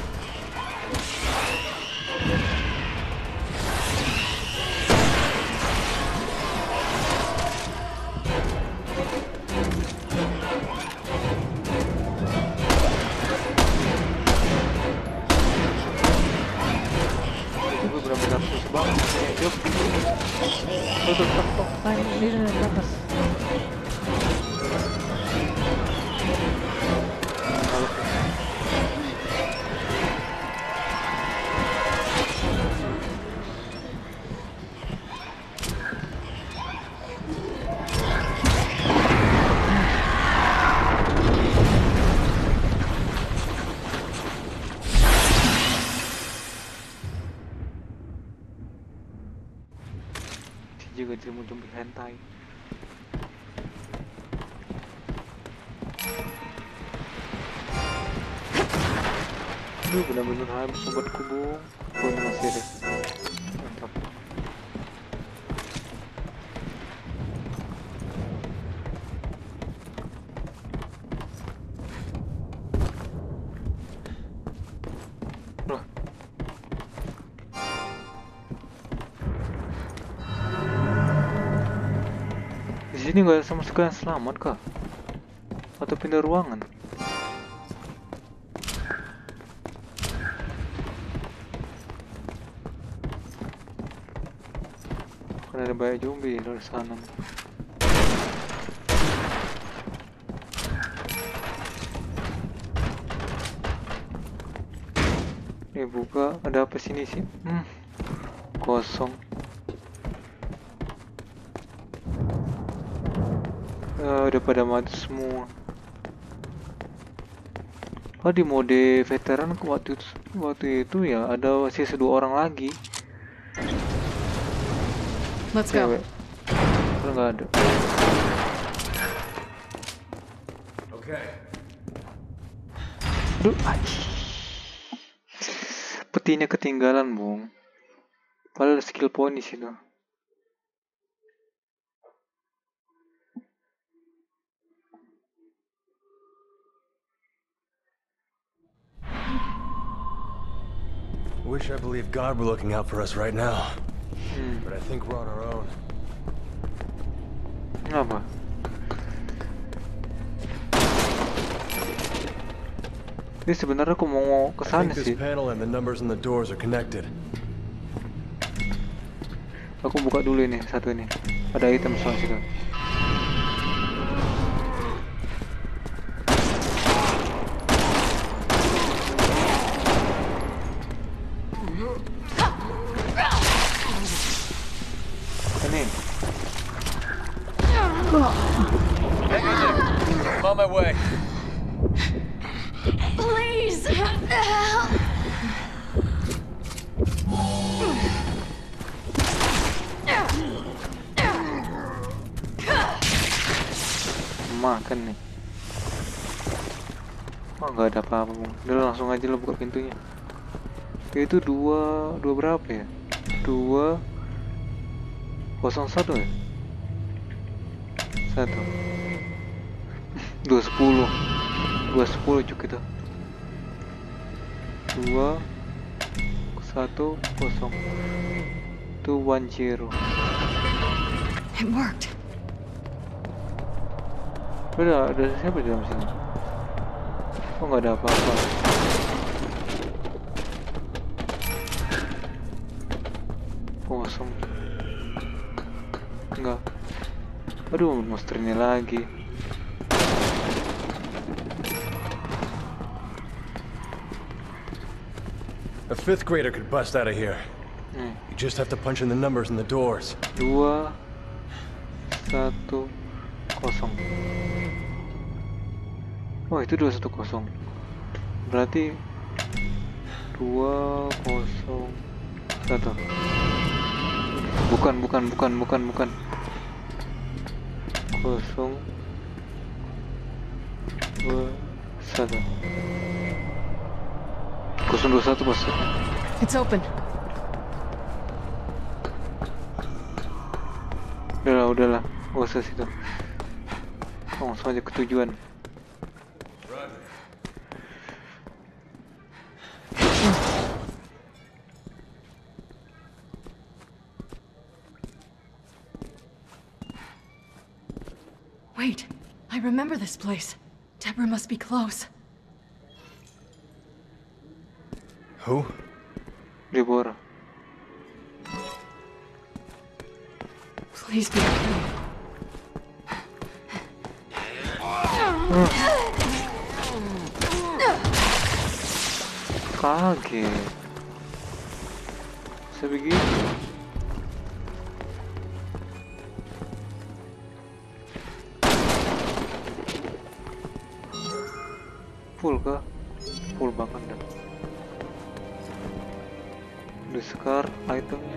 Itu benar-benar susah banget. Yuk. Tuh, ini di atas. Juga dia mau jumpa hentai. Aduh, benar-benar habis sobatku, Bung. Pun masih ada. Mantap. Loh. Di sini nggak ada sama sekali yang selamat kah? Atau pindah ruangan? Kan ada banyak zombie di luar sana. Ini buka, ada apa sini sih? Kosong. Udah pada mati semua. Oh, di mode veteran waktu itu ya ada sisa 2 orang lagi. Let's go. Cewek. Kalau nggak ada. Okay. Duh, petinya ketinggalan, Bung. Padahal skill point di situ. Wish I believed God were looking out for us right now. But I think we're on our own. Apa? Ini sebenarnya aku mau ke I sana think sih. this panel and the numbers on the doors are connected. Aku buka dulu ini satu ini. Ada item soal situ. Ini. I'm on my way. Please, help! makan nih. Oh, nggak ada apa-apa, Bung. Udah langsung aja lo buka pintunya. Itu dua berapa ya? 201 ya? 210 cuk itu. 210 210. It worked. Ada siapa di dalam sini? Oh, nggak ada apa-apa. Kosong. Enggak. Aduh, monsternya lagi. A fifth grader could bust out of here. You just have to punch in the numbers in the doors. 210. Oh, itu 210. Berarti 201. Bukan. 021 maksudnya. It's open. Udahlah, gak usah situ. Langsung aja ke tujuan. Wait, I remember this place. Deborah must be close. Who? Deborah. Please be true. Kaget. Bisa begitu. Full kah? Full banget dah. Discard itemnya.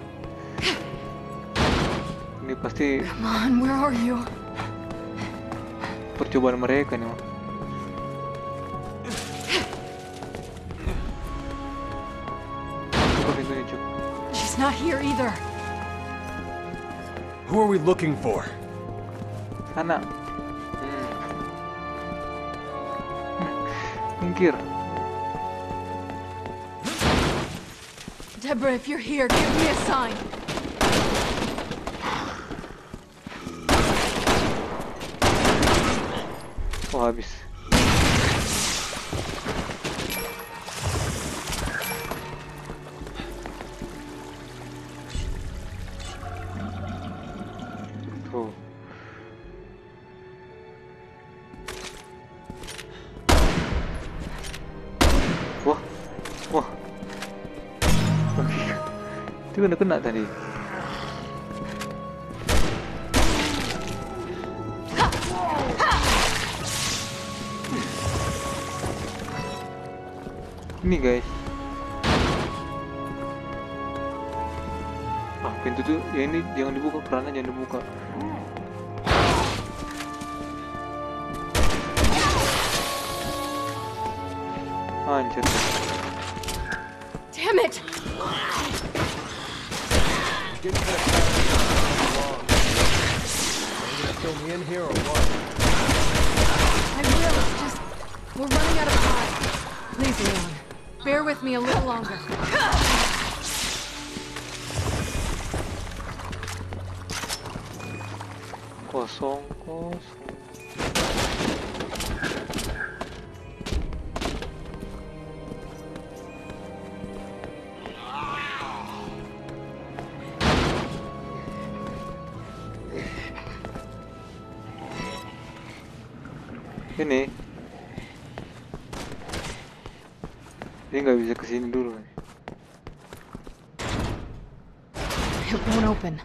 Ini pasti Come on, where are you? percobaan mereka nih, Mak. Buka pintunya, Cuk. She's not here either. Who are we looking for? Sana. Minggir. Deborah, if you're here, give me a sign. Oh, habis. Tuh. Wah. Itu kena tadi. Ini guys. Pintu tuh ya ini jangan dibuka, kerannya jangan dibuka. Anjir. Damn it! Kill me in here or what? I will, it's just... we're running out of time. Please, Leon. Bear with me a little longer. Kosong. Ini dia nggak bisa kesini dulu. It won't open.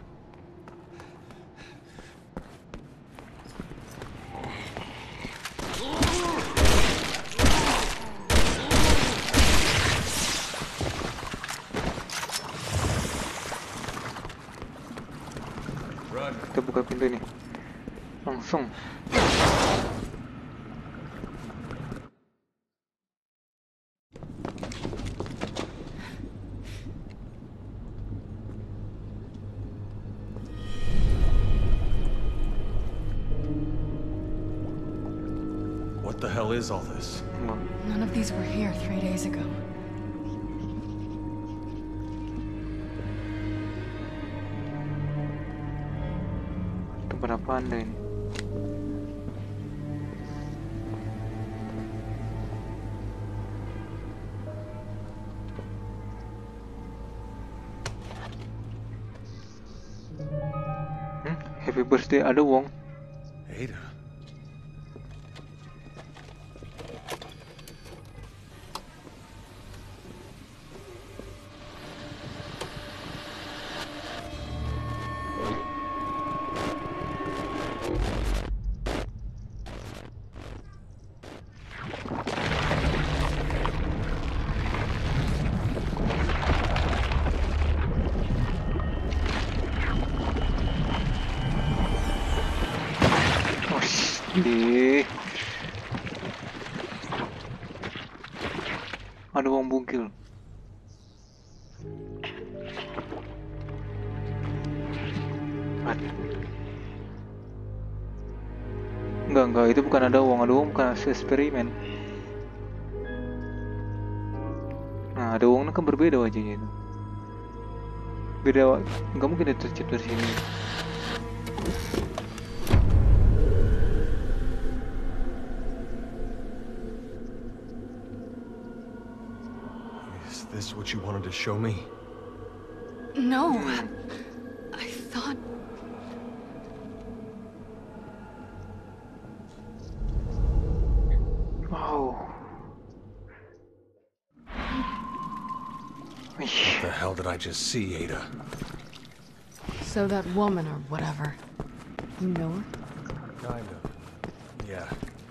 Kita buka pintu ini langsung. hell is all this? None of these were here 3 days ago. Tempat apa Anda ini? Happy birthday ada Wong. Ada. Ada Wong bungkil. Enggak, itu bukan ada Wong bukan hasil eksperimen. Nah, ada Wong kan berbeda wajahnya itu. Beda, nggak mungkin dia tercipta di sini. Is this what you wanted to show me? No, I thought... Wow. What the hell did I just see, Ada? So that woman or whatever, you know her? Kind of. Yeah.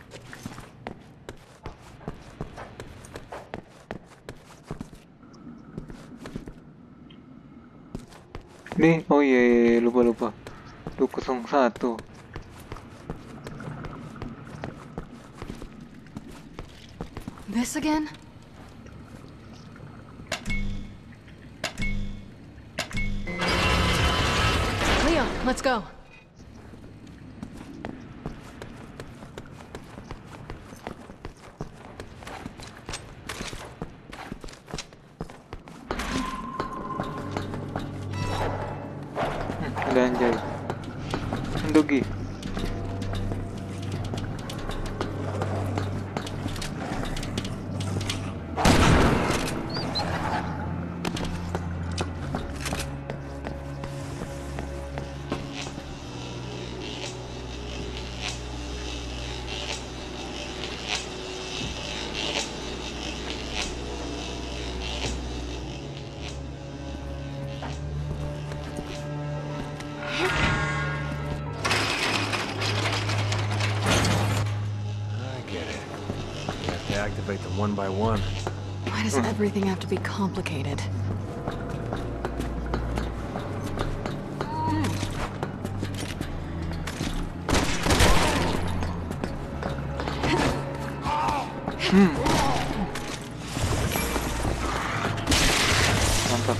Nih, oh iya, lupa. 201. This again? Leo, let's go. Ada anjay. Ndogi. Activate them one by one. Why does everything have to be complicated? Mantap.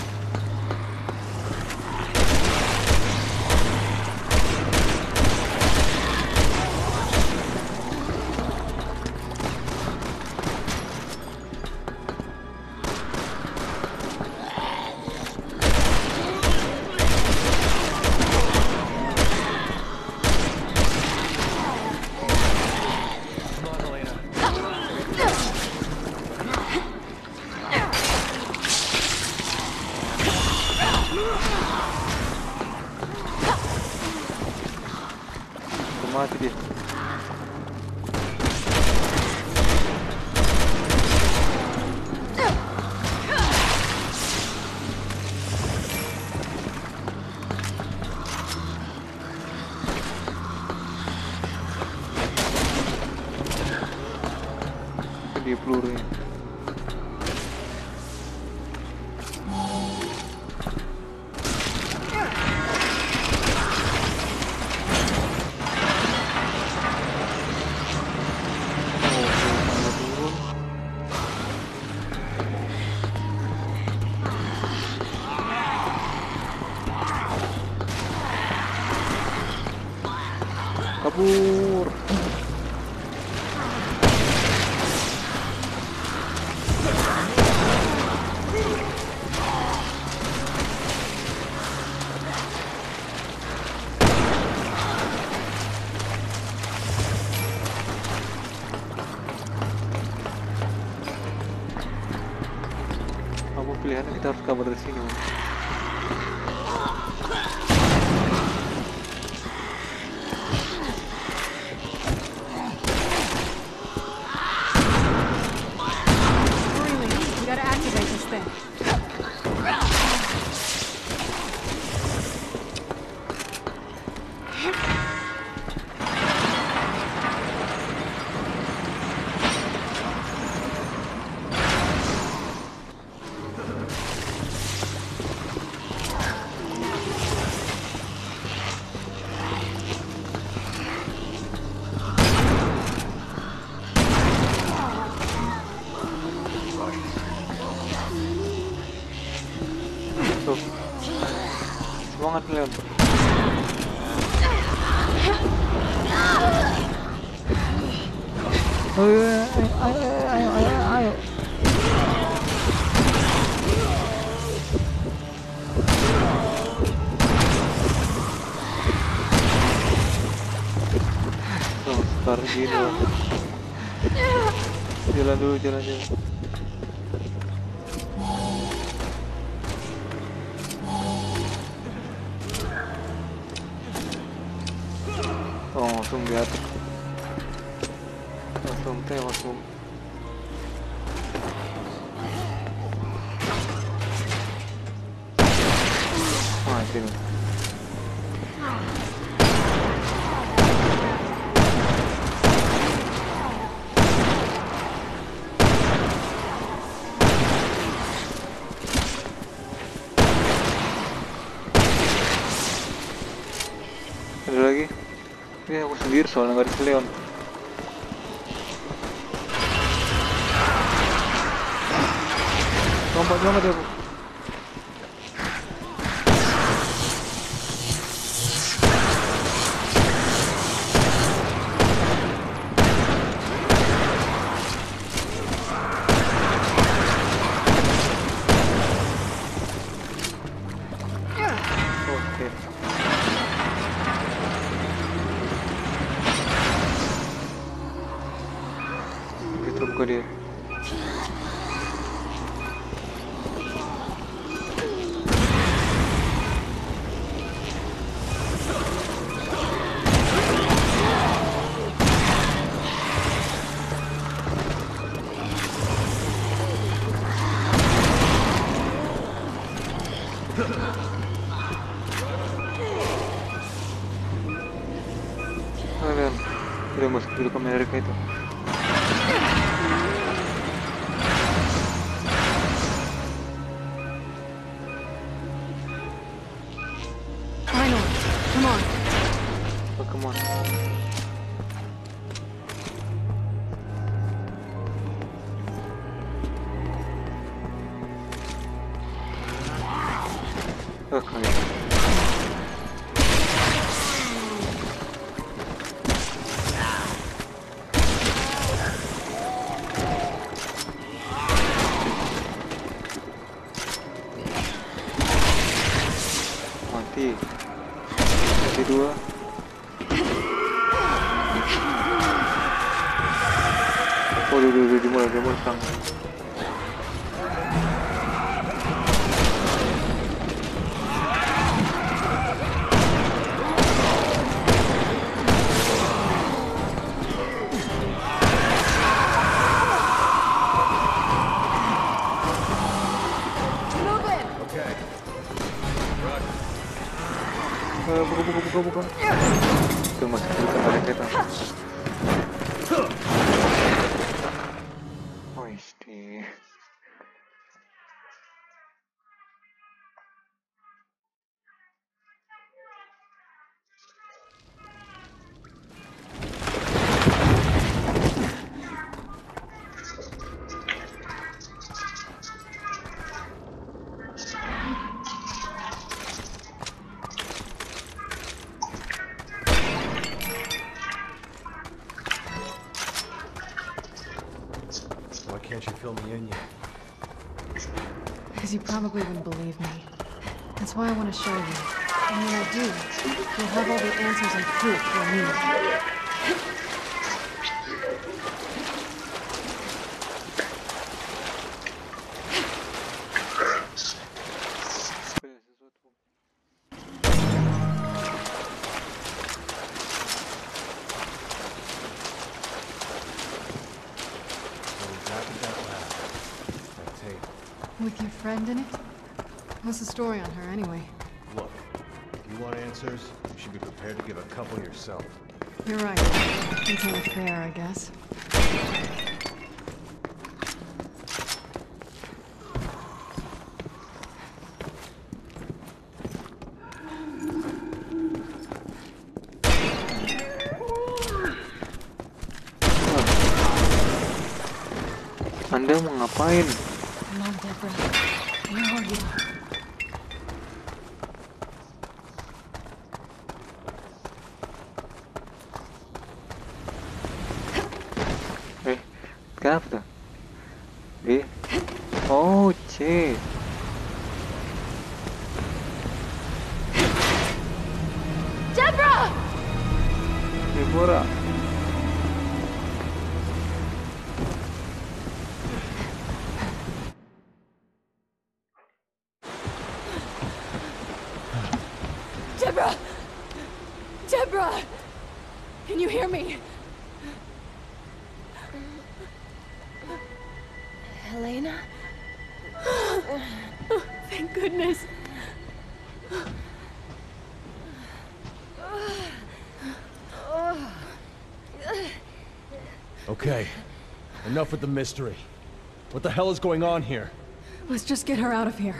Mati dia. Dia pelurunya. Kabur. mereka, kita harus kabur dari sini. We gotta activate this thing. Tuh. Semangat Leon. Ayo. Oh, sekarang gini loh. Jalan dulu. Oh, langsung di atas. Langsung tewas. Mati nih. Ada lagi? Ini aku sendiri soalnya nggak ada si Leon. Lompat ya, Bu. Oke. Kita buka dia. Kalian udah masuk dulu ke Amerika itu. Finally, come on. Oh, come on. Oh, kalian. Mati dua. Oh, udah dimulai perang. Buka. Itu masih bukan ada setan. Oh, isti. Why can't you fill me in yet? Because you probably wouldn't believe me. That's why I want to show you. And when I do, you'll have all the answers and proof you'll need. friend in it? What's the story on her, anyway? Look, if you want answers, you should be prepared to give a couple yourself. You're right. It's only fair, I guess. Anda mau ngapain? Come on, Deborah. Where are you? Kenapa tuh? B. Oh, C. Deborah! Deborah. Deborah! Deborah! Can you hear me? Helena? Thank goodness. Okay, enough with the mystery. What the hell is going on here? Let's just get her out of here.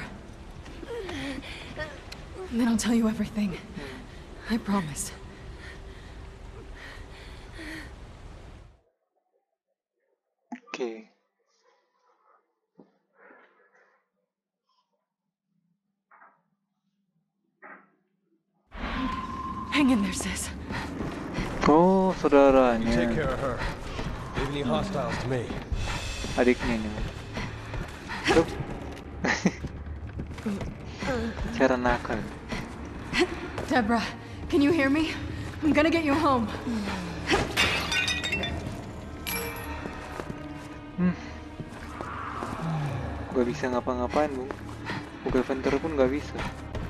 And then I'll tell you everything. I promise. Oke. Hang in there, sis. Oh, You take saudaranya. care of her. Leave any hostiles to me. Adiknya ini. Tuh. Cara nakal. Deborah, can you hear me? I'm gonna get you home. Gak bisa ngapa-ngapain, Bung. Buka venter pun gak bisa.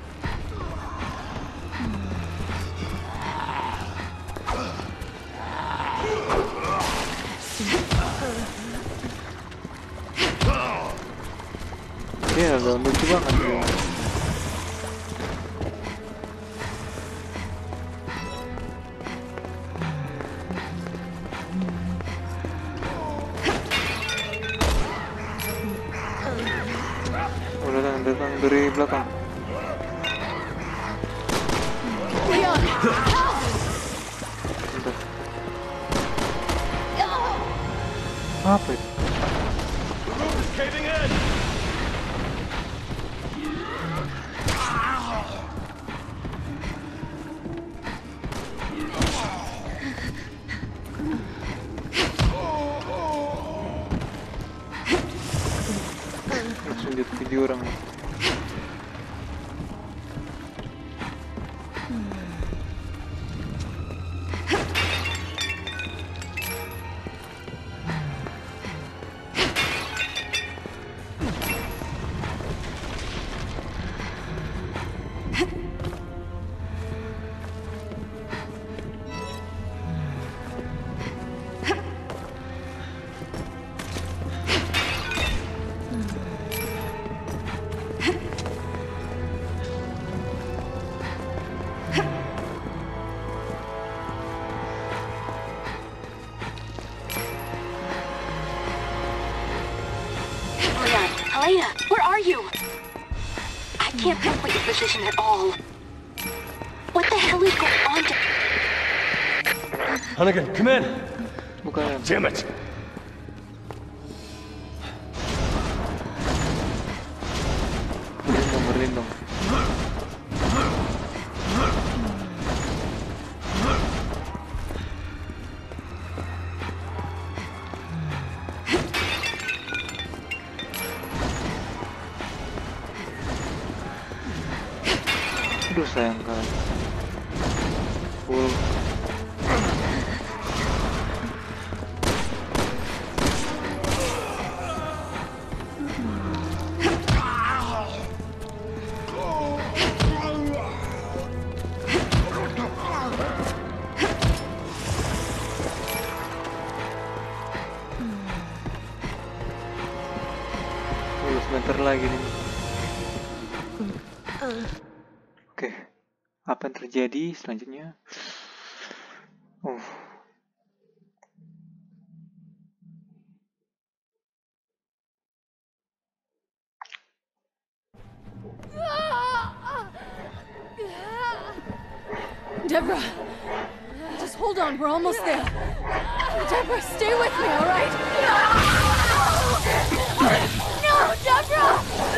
Dia agak lucu banget dia. Oh, datang dari belakang. Leon! Bentar. Apa itu? The roof is caving in! Langsung jatuh ke jurang. Helena, where are you? I can't pinpoint your position at all. What the hell is going on? Hunnigan, come in! Bukan. Damn it! Berlindung. Aduh, sayang kali. Full. Sebentar lagi nih. Oke, apa yang terjadi selanjutnya? Deborah, just hold on. We're almost there. Deborah, stay with me, all right? No, Deborah!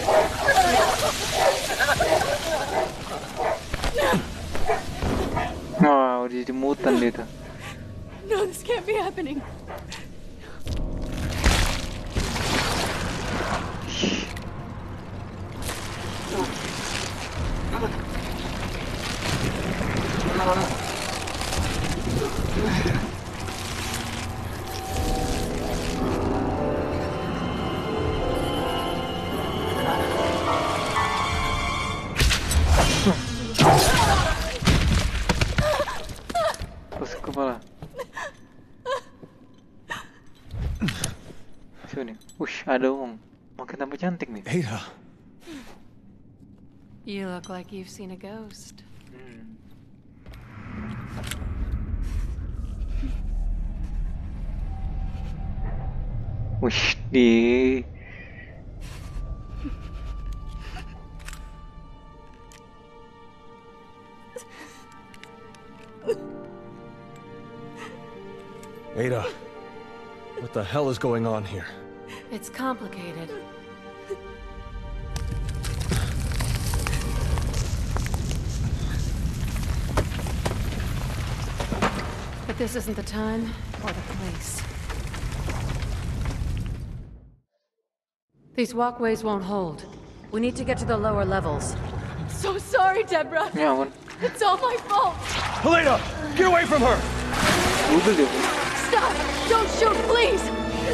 Wah, udah jadi mutan dia tuh. No, this can't be happening. Tusuk kepala. Sini. Wush, ada uang. Makin tambah cantik nih. Ada. You look like you've seen a ghost. Wush, di Ada, what the hell is going on here? It's complicated. But this isn't the time or the place. These walkways won't hold. We need to get to the lower levels. So sorry, Deborah. ya ampun. It's all my fault. Helena, get away from her! Udah deh. Stop! Don't shoot, please!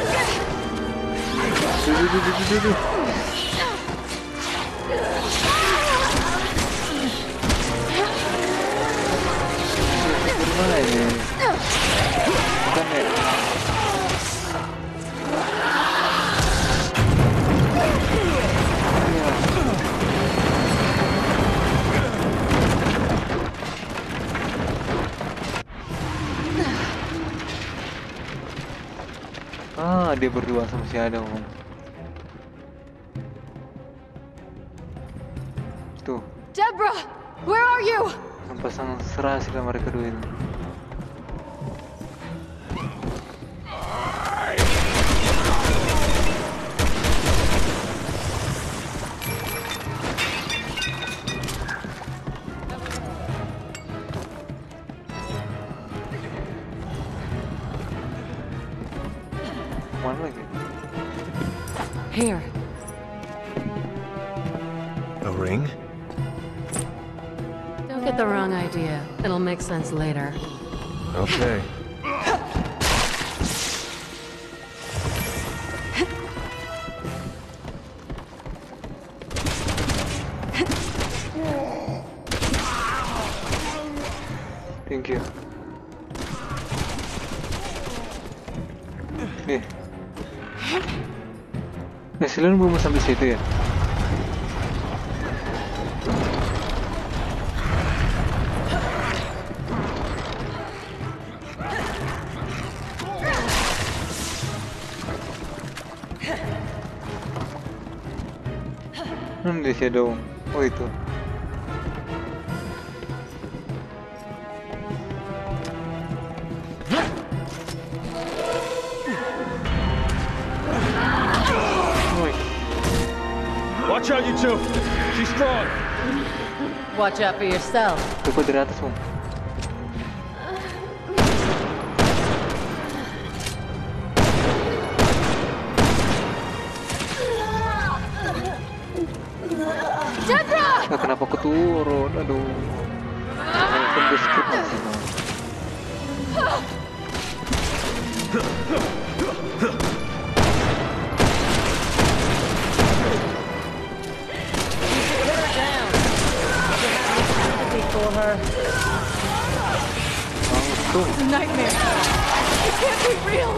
Duh. Gimana ini? Bukan ya? Dia berdua sama si Adam. Tuh, Deborah! Where are you? pasang serasi lah mereka dua itu. Mana lagi? Here. A ring? Don't get the wrong idea. It'll make sense later. Okay. Thank you. Nih. Selain belum sampai situ ya. Di shadow. Oh itu. Watch out, you two! She's strong! Watch out for yourself. Coba dari atas, Om. Deborah! Nah, kenapa aku turun? Aduh. Kan gue skip masih. It's a nightmare. It can't be real.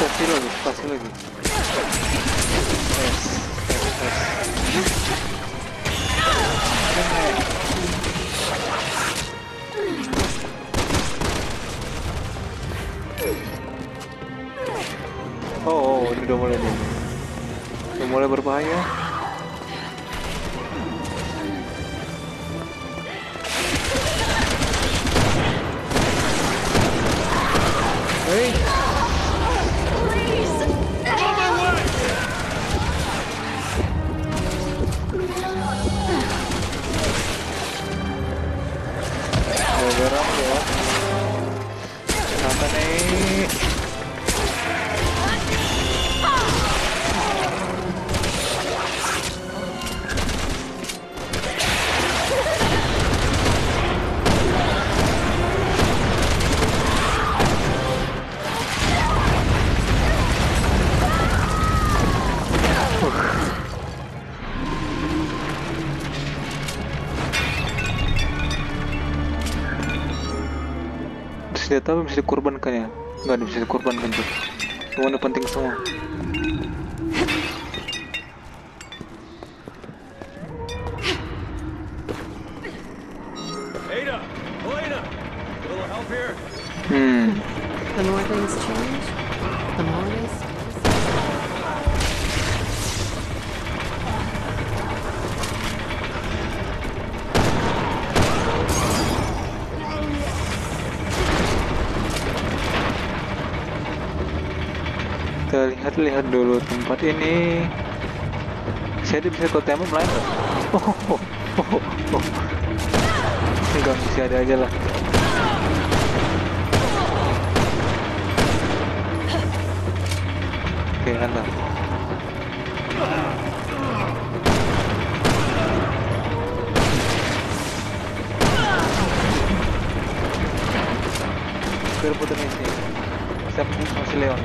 Spasi lagi. Oh, ini udah mulai nih. Udah mulai berbahaya. Hey. Bergerak ya. Kenapa nih? Senjata bisa dikorbankan ya? Nggak bisa dikorbankan tuh. Semuanya penting semua. Ada, Elena, a little help here? The more things change, the more they stay. Kita lihat dulu tempat ini. Saya bisa ke tembok lain nggak? Enggak, masih ada aja lah. Oke, mantap. Berputar nih sih. Siapa nih masih Leon?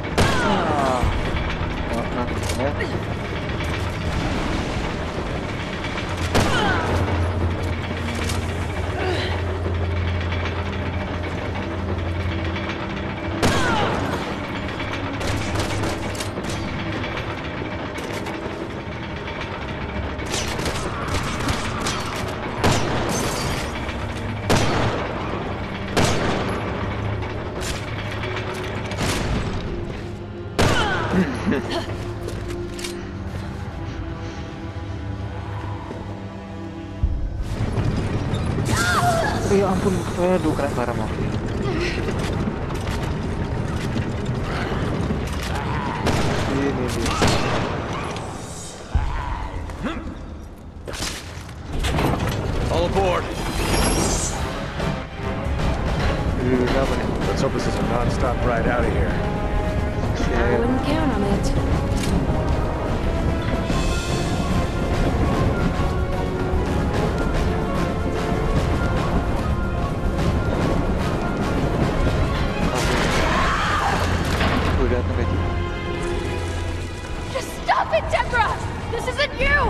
Ya. Ya ampun, aduh kena parah mau. Ini dia. All aboard. Ini apa nih? Let's hope this is a non-stop ride out of here. I wouldn't count on it. Just stop it, Deborah! This isn't you!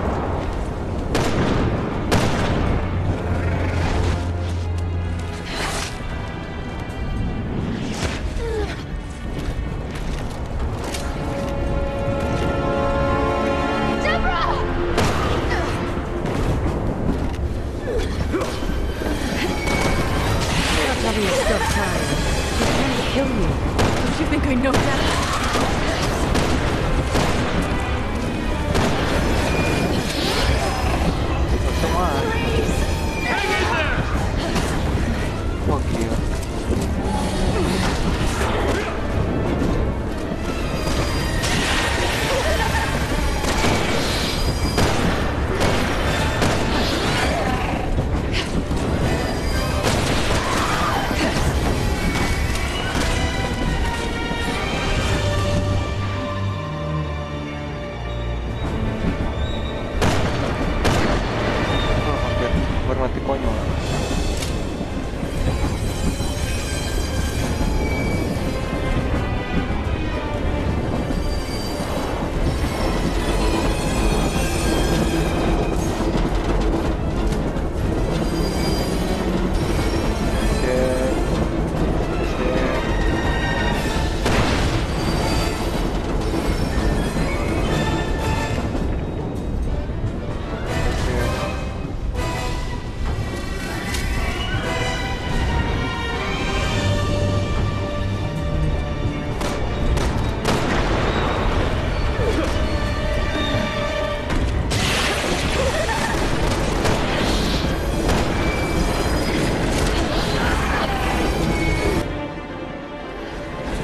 Don't you think I know that? Wah gila. Oh, hampir mati konyol.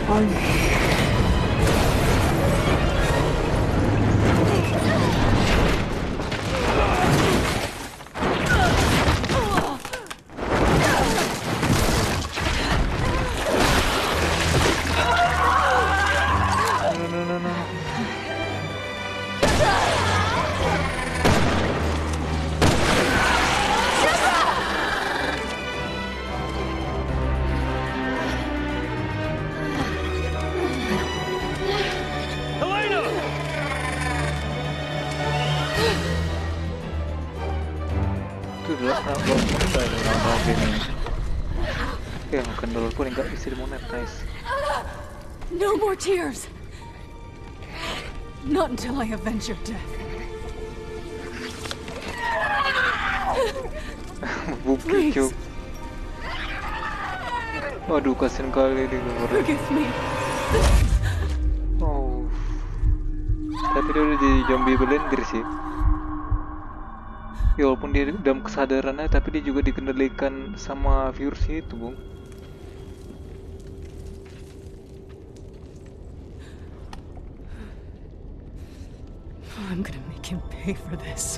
Helena! Itu udah belum selesai round ini. Ya makan dolar pun nggak bisa dimonetize. No more tears. Not until I avenge your death. Bukit cuk. Waduh kasian kali di luar. Forgive me. Oh. Tapi dia udah jadi zombie blender sih. Ya walaupun dia dalam kesadarannya, tapi dia juga dikendalikan sama virus itu, Bung. I'm gonna make him pay for this.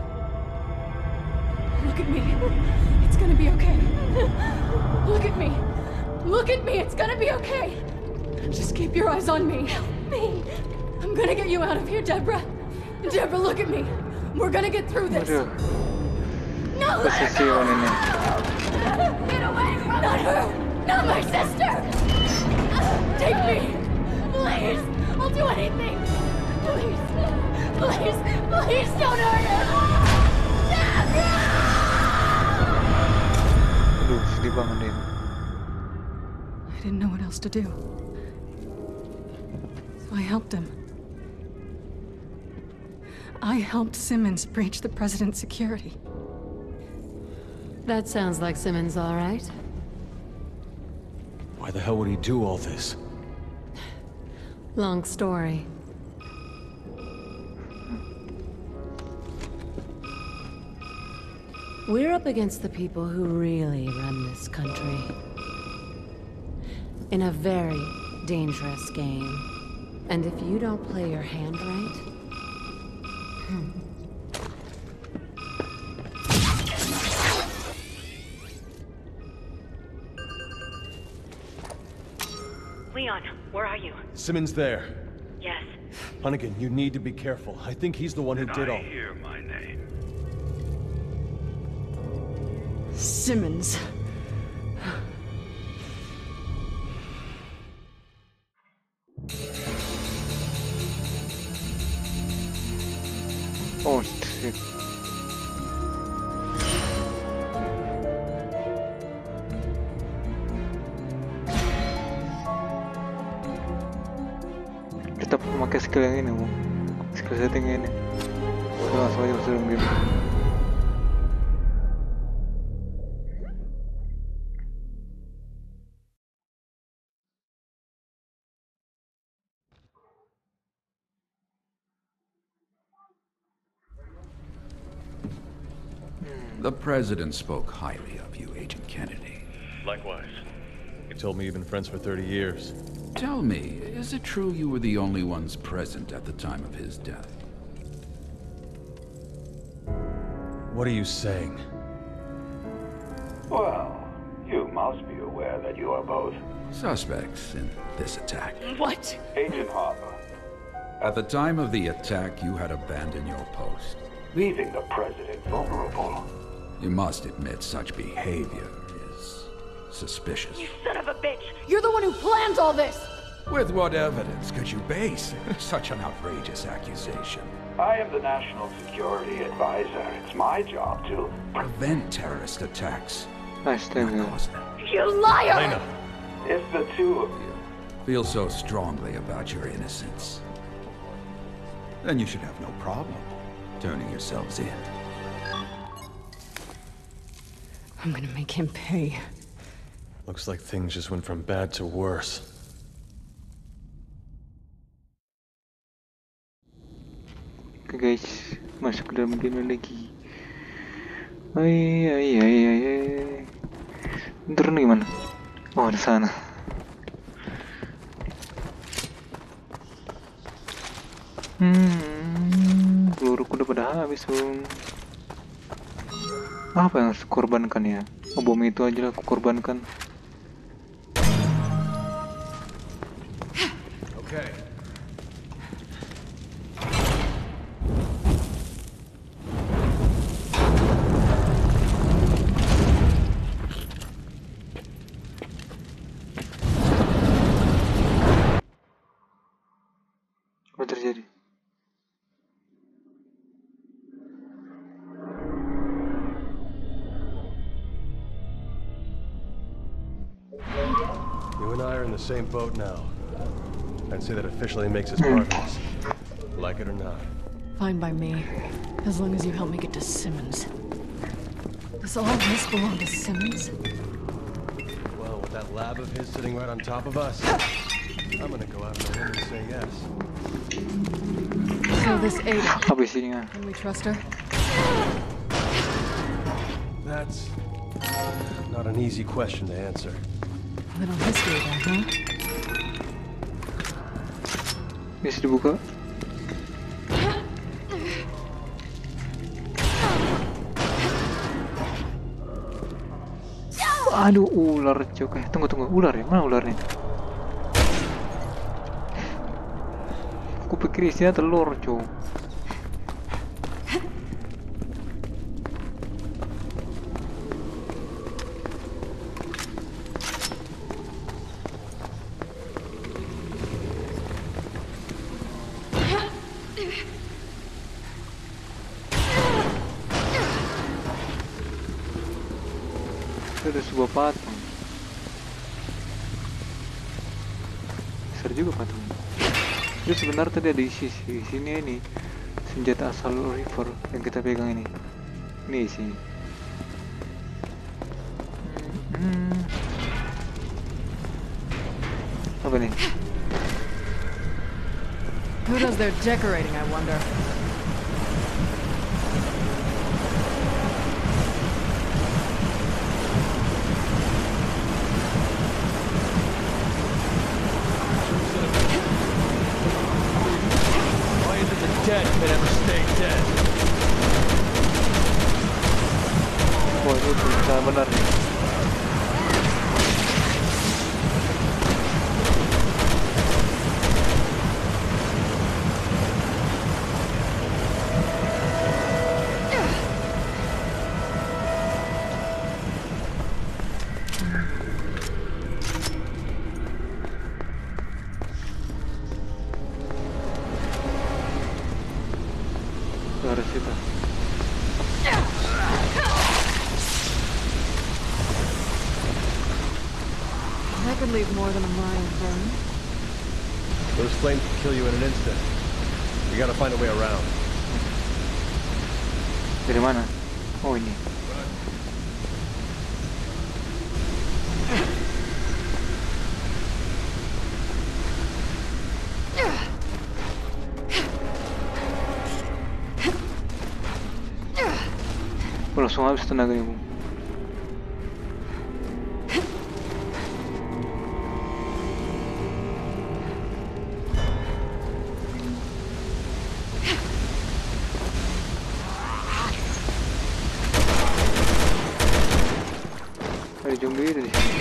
Look at me. It's gonna be okay. Look at me. Look at me. It's gonna be okay. Just keep your eyes on me. Help me. I'm gonna get you out of here, Deborah. Deborah, look at me. We're gonna get through this. Aduh. No, let her Posisi go. ini. Get away from Not her. Not my sister. Take me. Please. I'll do anything. Please. Please. Please don't hurt her. Aduh, sedih banget deh. I didn't know what else to do. So I helped him. I helped Simmons breach the president's security. That sounds like Simmons, all right. Why the hell would he do all this? Long story. We're up against the people who really run this country. In a very dangerous game. And if you don't play your hand right... Leon, where are you? Simmons there. Yes. Hunnigan, you need to be careful. I think he's the one who did all. Hear my name. Simmons. Oh shit. Kita memakai skill yang ini, Bu. Skill setting ini. Kita langsung aja masuk dalam game. The President spoke highly of you, Agent Kennedy. Likewise. He told me you've been friends for 30 years. Tell me, is it true you were the only ones present at the time of his death? What are you saying? Well, you must be aware that you are both Suspects in this attack. What? Agent Harper, At the time of the attack, you had abandoned your post. leaving the President vulnerable. You must admit such behavior is suspicious. You son of a bitch! You're the one who planned all this! With what evidence could you base such an outrageous accusation? I am the National Security Advisor. It's my job to Prevent terrorist attacks, Nice not thing. cause them. You liar! Elena! If the two of you Feel so strongly about your innocence, then you should have no problem turning yourselves in. I'm gonna make him pay. Looks like things just went from bad to worse. Oke guys, masuk ke dalam game lagi. Ay. Turun gimana? Oh, di sana. Peluruku udah pada habis, Bung. Apa yang harus korbankan ya? Oh, bom itu aja lah aku korbankan. Okay. Apa terjadi? You and I are in the same boat now. I'd say that officially makes us partners. Like it or not. Fine by me. As long as you help me get to Simmons. Does all this belong to Simmons? Well, with that lab of his sitting right on top of us, I'm gonna go out on a limb and say yes. So this Ada, Apa isinya? can we trust her? That's not an easy question to answer. A little history there, huh? Bisa dibuka? Aduh, ular cok. Tunggu. Ular ya? Mana ularnya? Aku pikir isinya telur, cok. Itu ada sebuah patung. Besar juga patungnya. Itu sebenarnya tadi ada isi sini ini senjata asal River yang kita pegang ini. Ini isinya. Apa nih? Who does their decorating, I wonder? Why is it the dead that ever stay dead? Wah, itu bisa benar nih. Harus kita. That could leave more than a mile burn. Those flames can kill you in an instant. We gotta find a way around. Dari mana? Oh, ini. Oh, langsung habis tenaganya, Bung. Ada zombie itu di sini.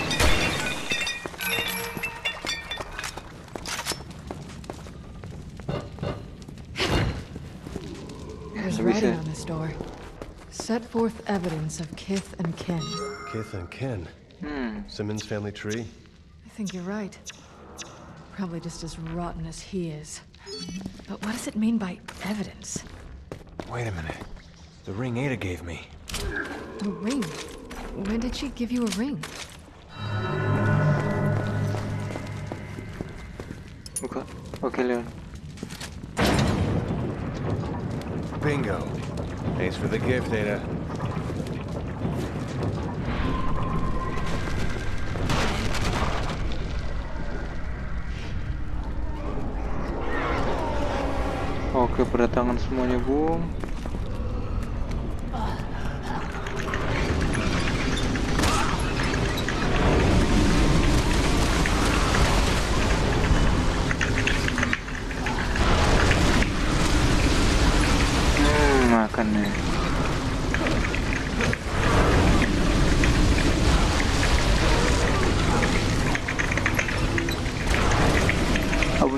There's Let me writing see. on this door. Set forth evidence of kith and kin. Kith and kin. Simmons family tree. I think you're right. Probably just as rotten as he is. But what does it mean by evidence? Wait a minute. The ring Ada gave me. A ring? When did she give you a ring? Buka. Oke, Leon. Bingo. Thanks for the gift, Ada. Oke, berdatangan semuanya, Bung.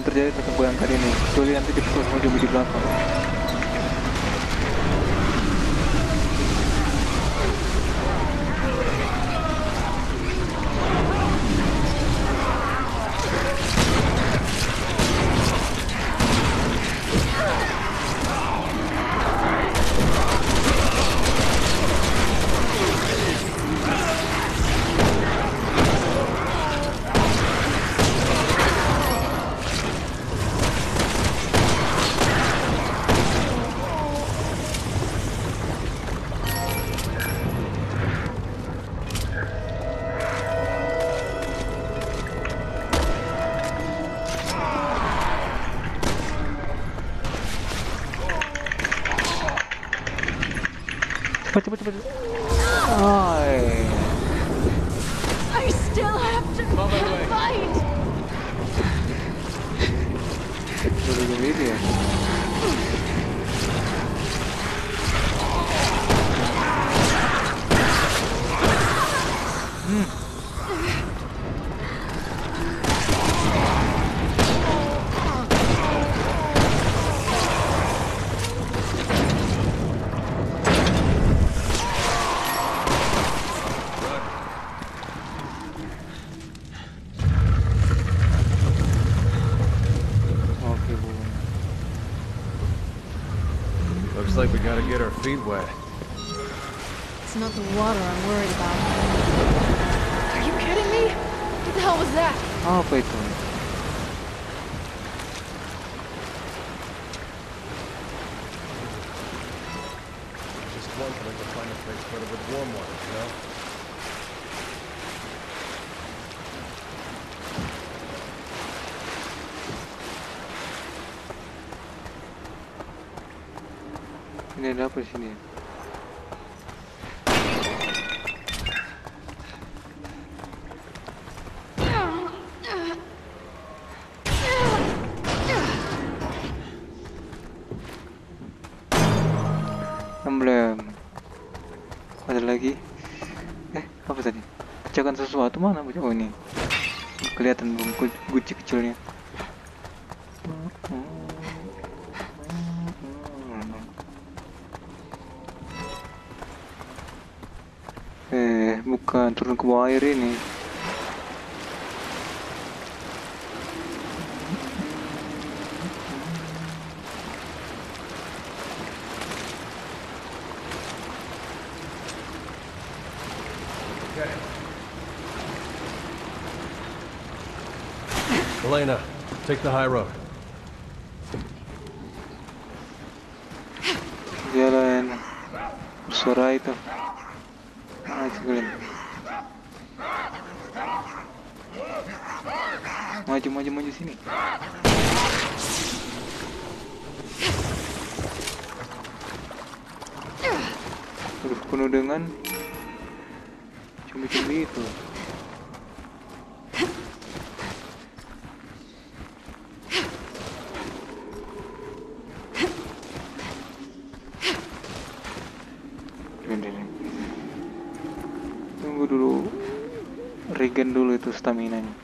belum terjadi tetap bayangkan ini, kecuali nanti dipukul sama zombie di belakang. Cepet. I still have to fight. Udah ya. Looks like we gotta get our feet wet. It's not the water I'm worried about. Are you kidding me? What the hell was that? Apa itu? Just wondering to find a place filled with warm water, you know? Ini ada apa di sini? Emblem. Ada lagi? Apa tadi? Pecahkan sesuatu, mana pecah? Oh ini. Kelihatan belum guci kecilnya. Bukan turun ke bawah air ini. Elena, take the high road. Jalan suara itu. Maju sini. Aduh, penuh dengan cumi-cumi itu. Tunggu dulu, regen dulu itu stamina-nya.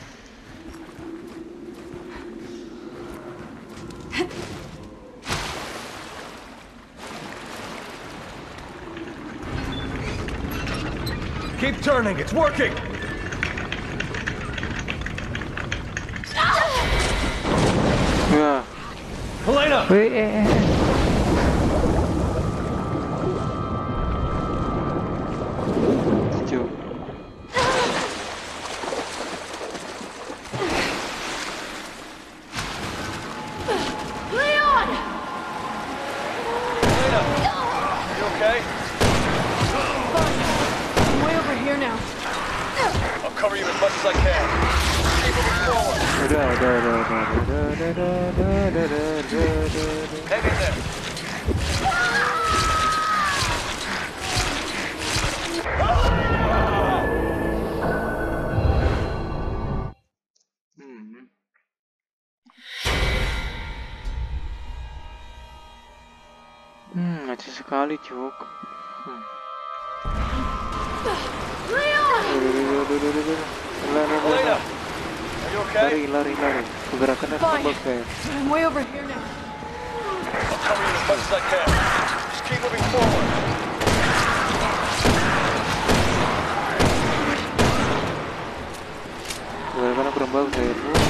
Keep turning, it's working! Ya. Elena! Sejuk. Leon! Elena! You okay? I'm way over here now. I'll cover you as much as I can. Keep moving forward. Hang in there. Mati sekali, Cuk. Leon! Elena, are you Lari. Pergerakannya tambah kayak. I'm way over here now. I'll cover you as much as I can. Just keep moving forward. Pergerakannya kurang bagus ya.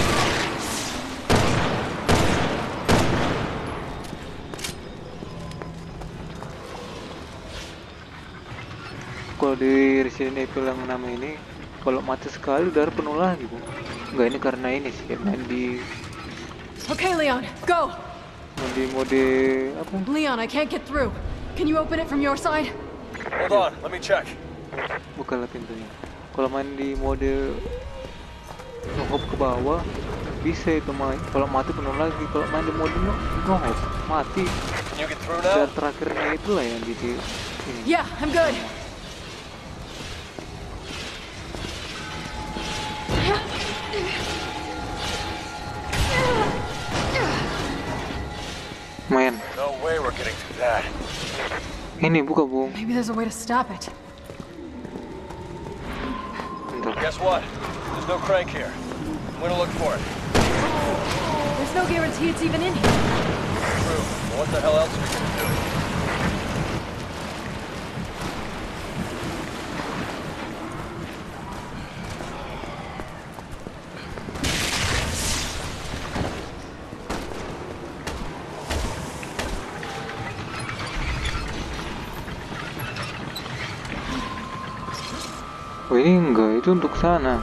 Kalau di Resident Evil yang 6 ini, kalau mati sekali darah penuh lagi, Bu. Enggak, ini karena ini sih, main di Okay, Leon, go! mode apa? Leon, I can't get through. Can you open it from your side? Hold on, let me check. Bukalah pintunya. Kalau main di mode no-hop ke bawah, bisa itu main. Kalau mati penuh lagi. Kalau main di mode no-hop, mati. Can you get through now? Dan terakhirnya itulah yang di sini. Yeah, I'm good. Main. No way we're getting through that. Ini buka, Bung. Maybe there's a way to stop it. Bentar. Guess what? There's no crank here. I'm gonna look for it. There's no guarantee it's even in here. True. Well, what the hell else are we gonna do? Oh, ini enggak, itu untuk sana.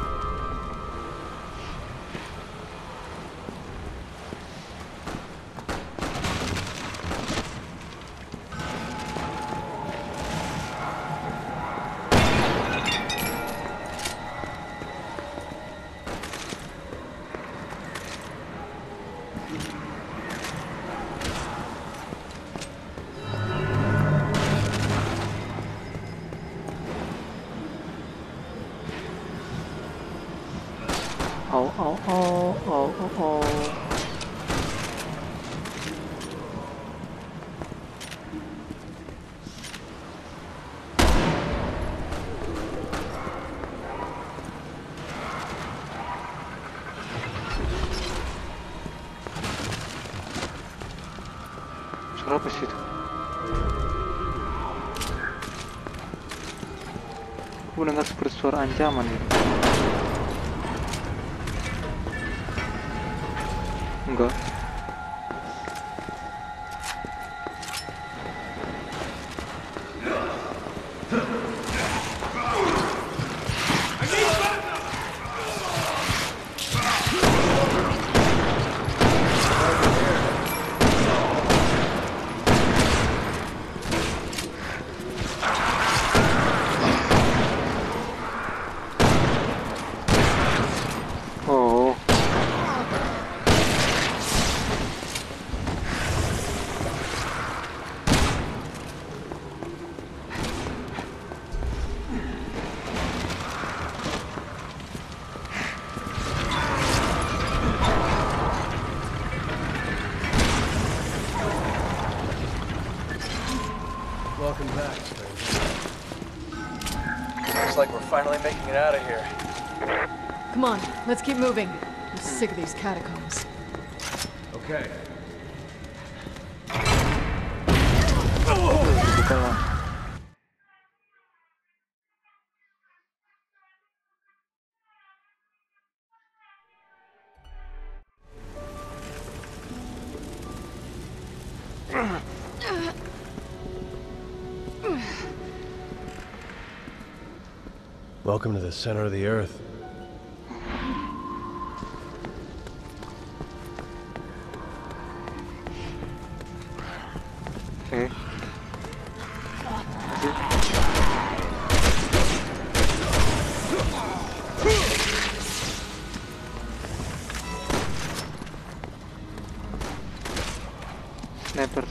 Oh. Suara apa sih itu? Aku dengar seperti suara ancaman ya. Enggak. Oh. Welcome back, stranger. Looks like we're finally making it out of here. Come on, let's keep moving. I'm sick of these catacombs. Okay. Welcome to the center of the earth. Okay. Sniper.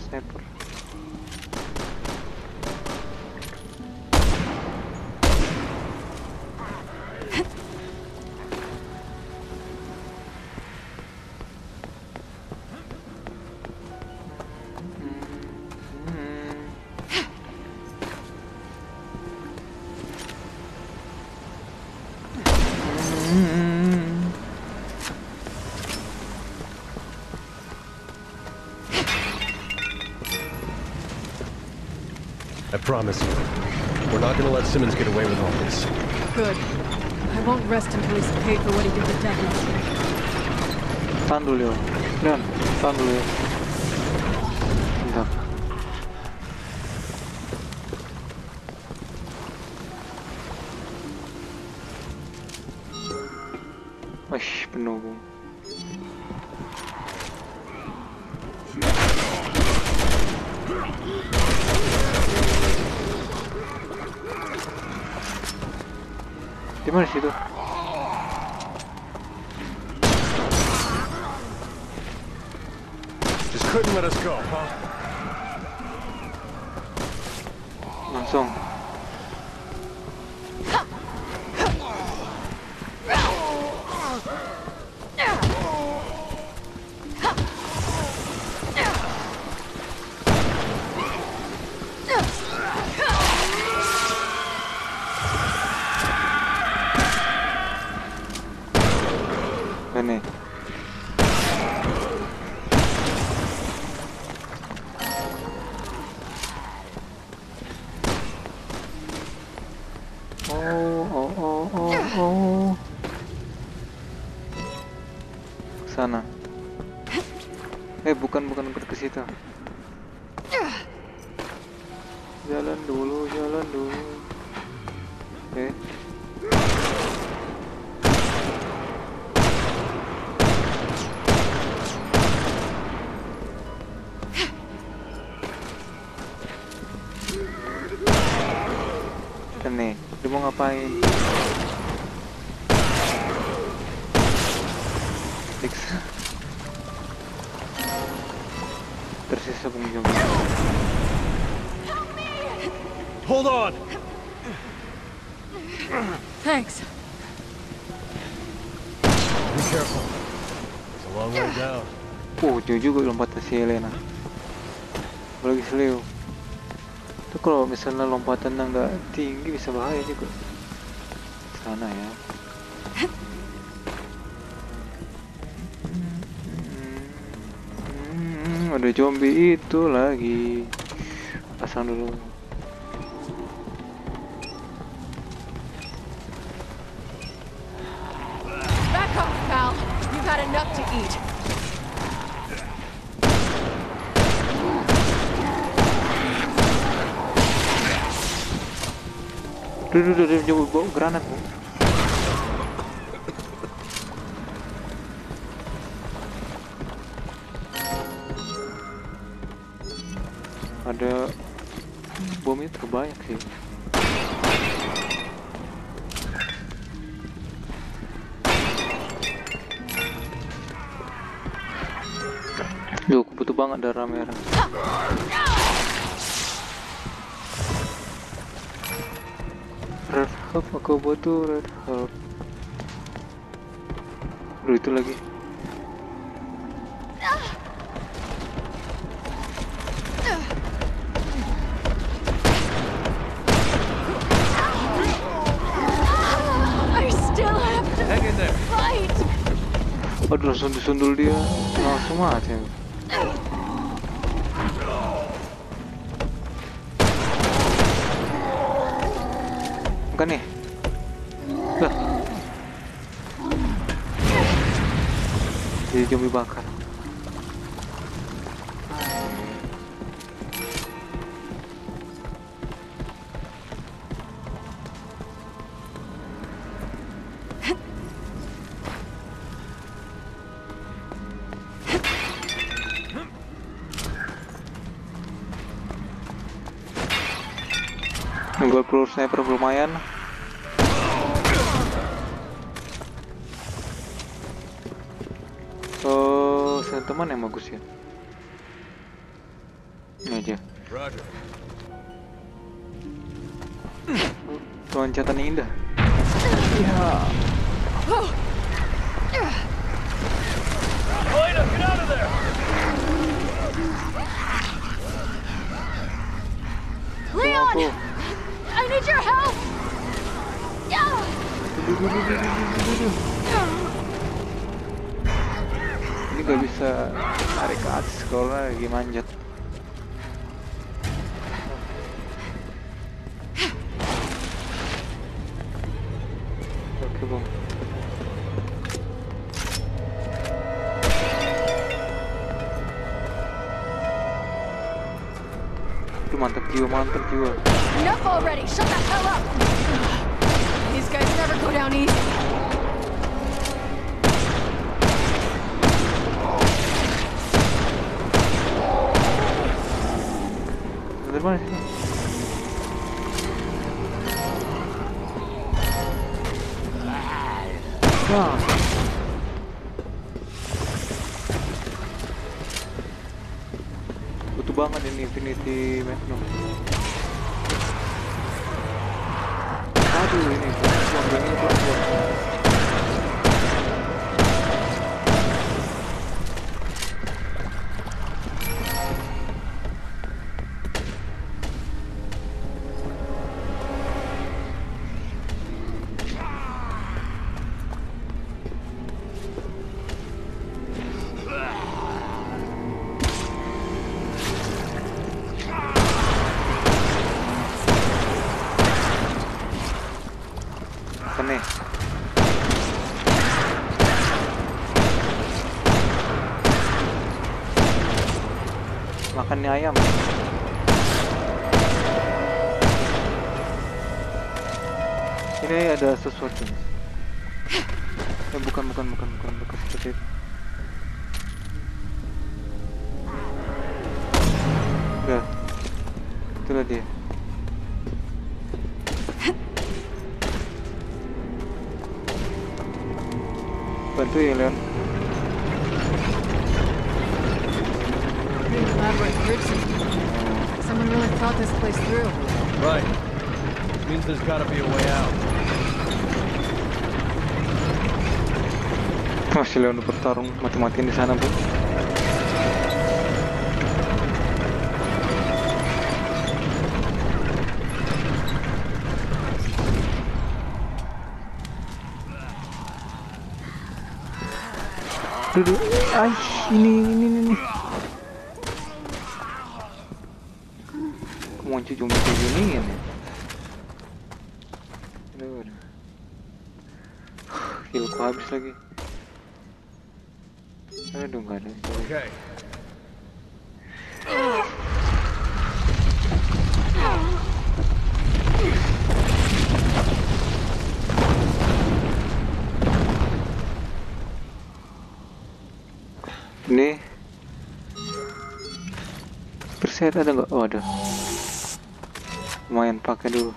I promise you. We're not gonna let Simmons get away with all this. Good. I won't rest until he's paid for what he did to Deborah. Tahan dulu ya. Leon, tahan dulu ya. Bentar. Wih, penuh Bung. Di mana situ? Just couldn't let us go, huh? Langsung. Ini. Oh. Sana. Bukan ke situ. Jalan dulu. Nih, dia mau ngapain? Tersisa pengunjung. Hold on. Thanks. Be careful. It's a long way down. Jauh juga lompatan si Elena. Apalagi si Leo. Itu kalau misalnya lompatan yang nggak tinggi bisa bahaya juga. Sana ya. Ada zombie itu lagi. Pasang dulu. Back off, pal. You've had enough to eat. Dia bawa granat. Ada bomnya terbanyak sih. Aku butuh banget darah merah. Red herb, aku butuh red herb. Itu lagi. I still have to fight. Aduh, langsung disundul dia, langsung mati. Bukan nih. Lah. Jadi zombie bakar. Gue perlu sniper lumayan. Teman yang bagus ya. Ini aja. Loncatan yang indah. Ya. Elena, get out of there! Leon! I need your help! Ini gak bisa tarik ke atas kalau lagi manjat. Mantap jiwa. Enough already! Shut the hell up! These guys never go down easy. Dari mana sih? Wah. Butuh banget ini Infinity Magnum. Aduh, ini buang. Nih. Makan nih ayam. Ini ada sesuatu. Bukan seperti itu. Udah. Itulah dia. Bantu ya, Leon. Someone really thought this place through. Right. Means there's gotta be a way out. Masih Leon bertarung mati-matian di sana, Bro. Duduk, ini. Kemunci cuma begini ya. Aduh. Healku habis lagi. Aduh, nggak ada. Okay. Ini perset ada nggak? Oh, ada. Lumayan pakai dulu.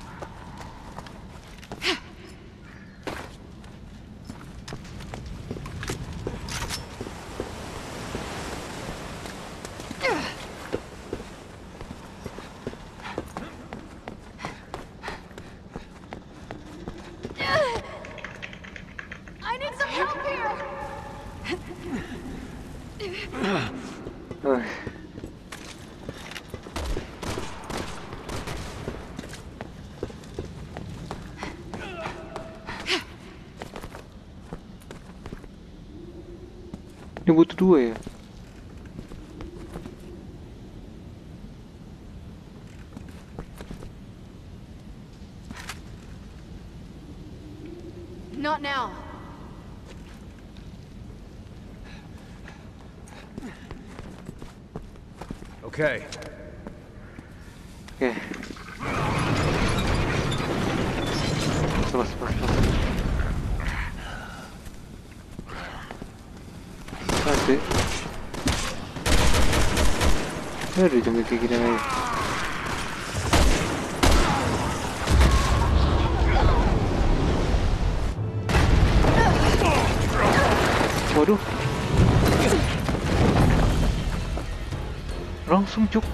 I need some help here. Ini butuh 2 ya? Not now. Okay. Oke. Terus. Nanti. Ada jam kayak gini lagi. Waduh. Langsung cuk.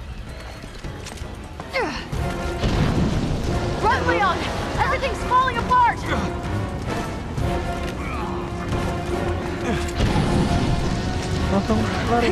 Run, Leon! Everything's falling apart! Langsung lari.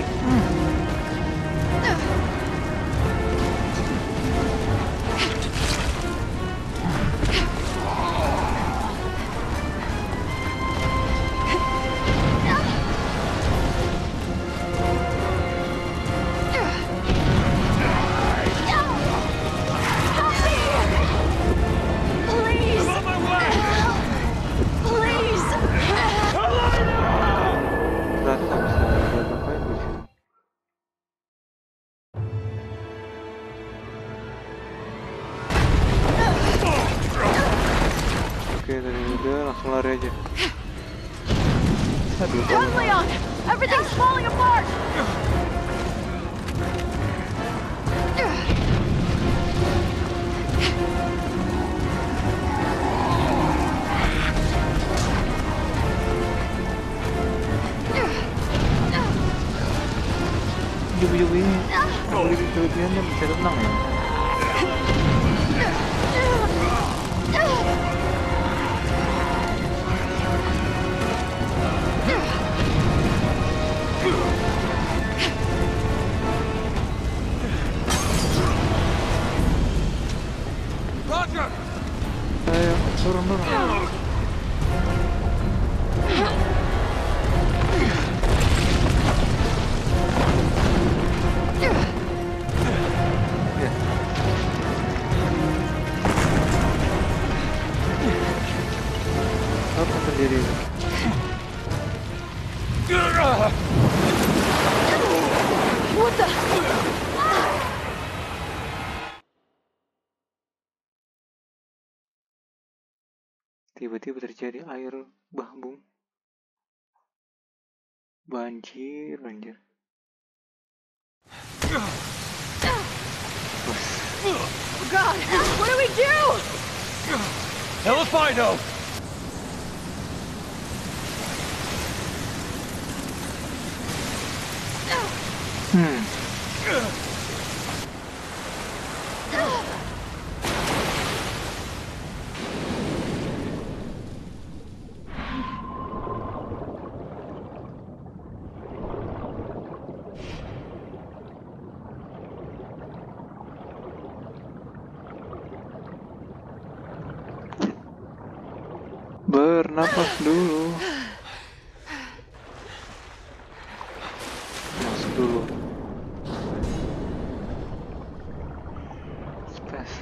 Everything's falling apart! Ujung-ujung ini kelebihannya bisa tenang ya. Roger! Ayo, turun. Apa terjadi? What the? Tiba-tiba terjadi air bah, Bung. Banjir. Oh God! What do we do? Hell if I know! Bernapas dulu. Masuk dulu. Space.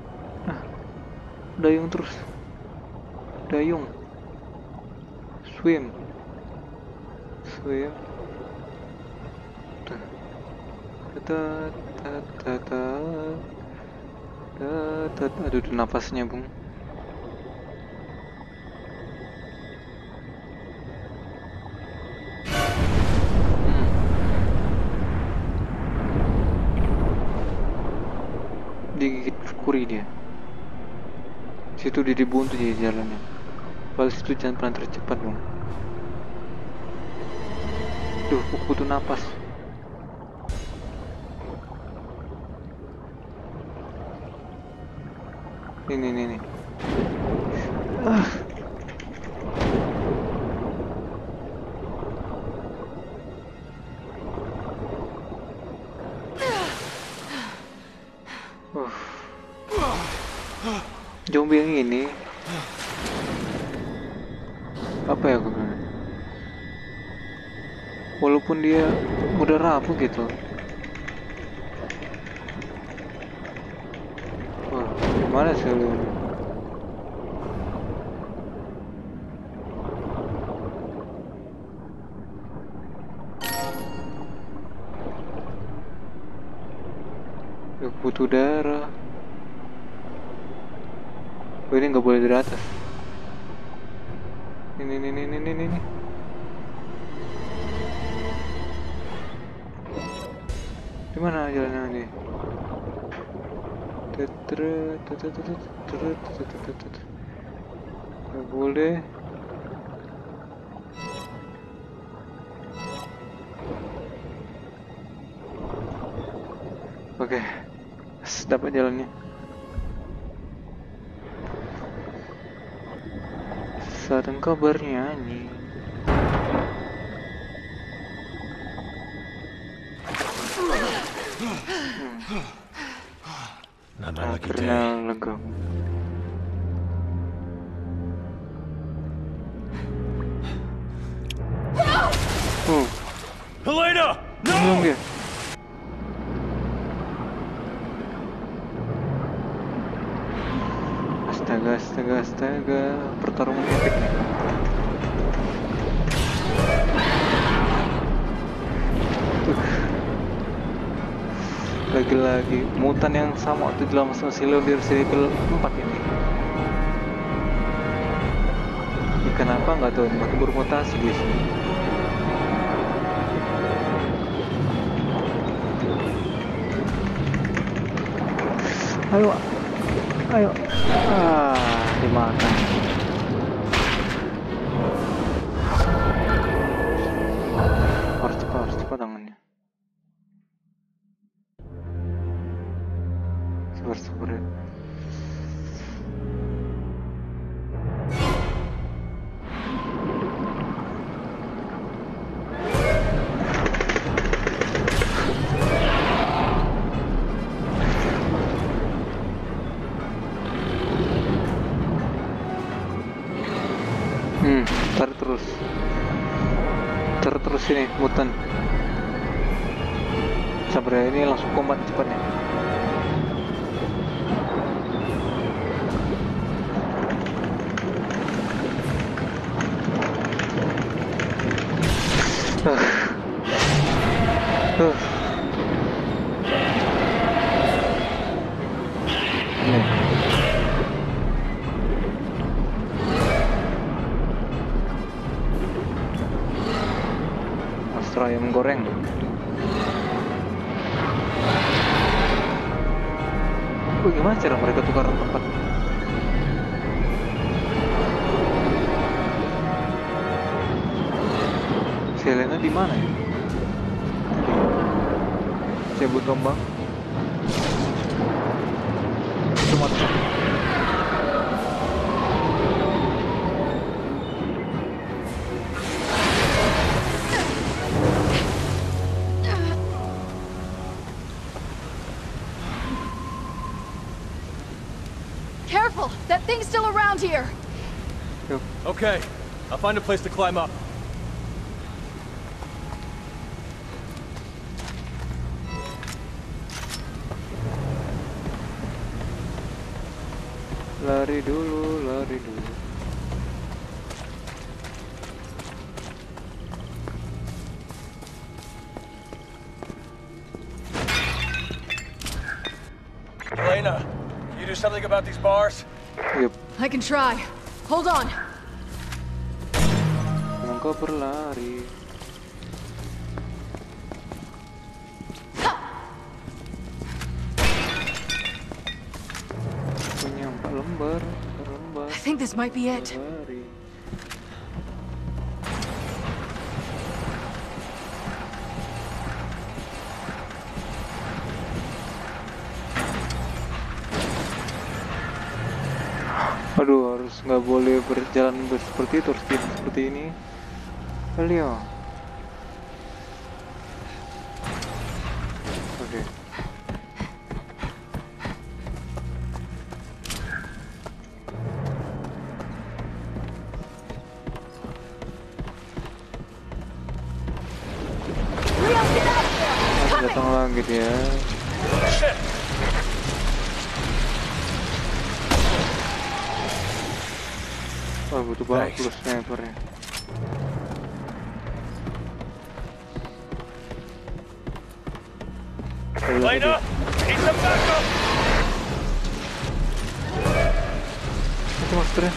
Dayung terus. Dayung. Swim. Aduh, napasnya, Bung. Digigit kuri dia. Situ dia dibuntu jadi jalannya. Kalau situ jangan pernah tercepat, Bung. Duh, butuh napas. Ini. Zombie yang ini apa ya gue bilang? Walaupun dia udah rapuh gitu. Wah, gimana sih lu? Butuh darah. Oh, ini nggak boleh dari atas. Ini. Gimana jalannya ini? Nggak boleh. Oke, dapat jalannya. Saat engkau bernyanyi, akhirnya lega. Helena! Belum dia. Astaga, pertarungan epic nih. Lagi-lagi mutan yang sama waktu dalam Silent Hill Resident 4 ini. Kenapa nggak tahu, masih bermutasi di sini. Ayo. Ayo. Dimakan. Harus cepat tangannya. Sabar ya. Tarik terus ini mutan. Sabar ya, ini langsung combat cepatnya. Astra ayam goreng. Gimana cara mereka tukaran tempat? Selena di mana ya? Cabut kembang. Cuma Careful! That thing's still around here! Okay, I'll find a place to climb up. Lari dulu. Elena, can you do something about these bars? Yep. I can try. Hold on. Engkau berlari. Punya 4 lembar. I think this might be it. Berlari. Aduh, harus nggak boleh berjalan seperti itu, harus seperti ini. Leo. Oke. Datang lagi dia. Oh, butuh banget plus snipernya. Elena, need some backup. Itu masternya.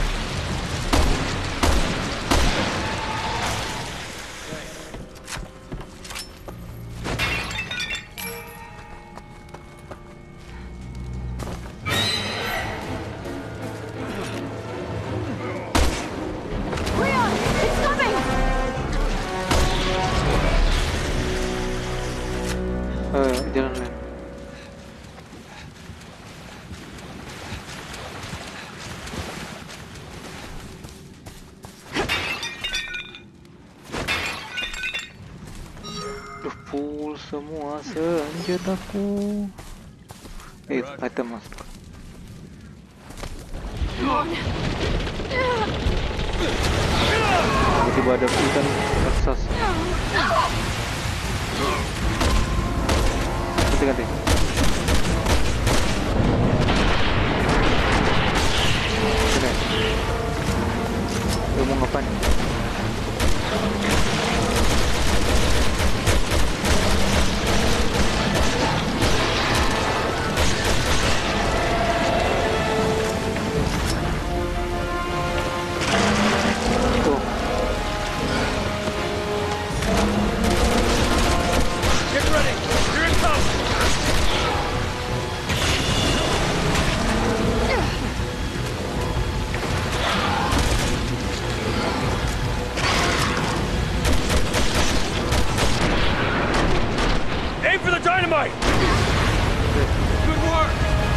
Jalan lain. Full semua senjataku. Item masuk. Tiba-tiba ada ikan raksasa. Ganti. Oke. Lu mau ngapain? Tuh. Get ready. Here it comes. Dynamite! Good work!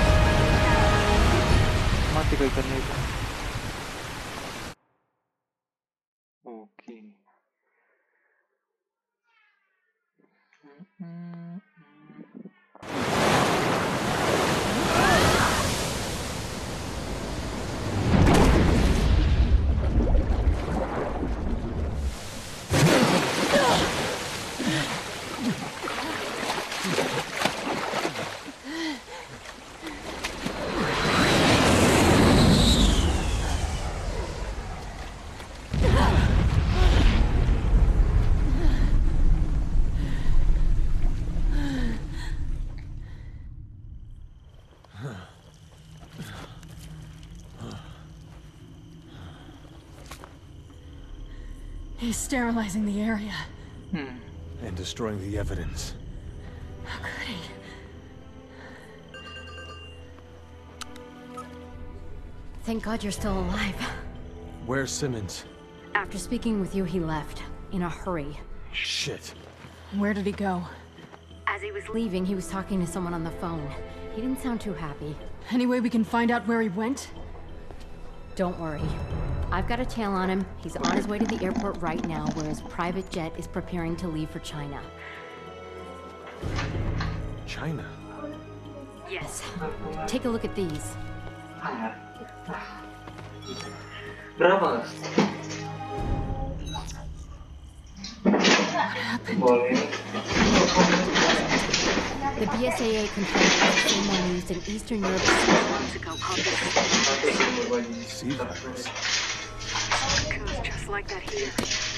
Mati kah ikannya itu? Oke. He's sterilizing the area. And destroying the evidence. How could he? Thank God you're still alive. Where's Simmons? After speaking with you, he left. In a hurry. Shit. Where did he go? As he was leaving, he was talking to someone on the phone. He didn't sound too happy. Any way we can find out where he went? Don't worry. I've got a tail on him. He's on his way to the airport right now, where his private jet is preparing to leave for China. China? Yes. Take a look at these. Berapa? The BSAA confirmed it's the same one used in Eastern Europe 6 months ago called the Sea virus. Just like that here.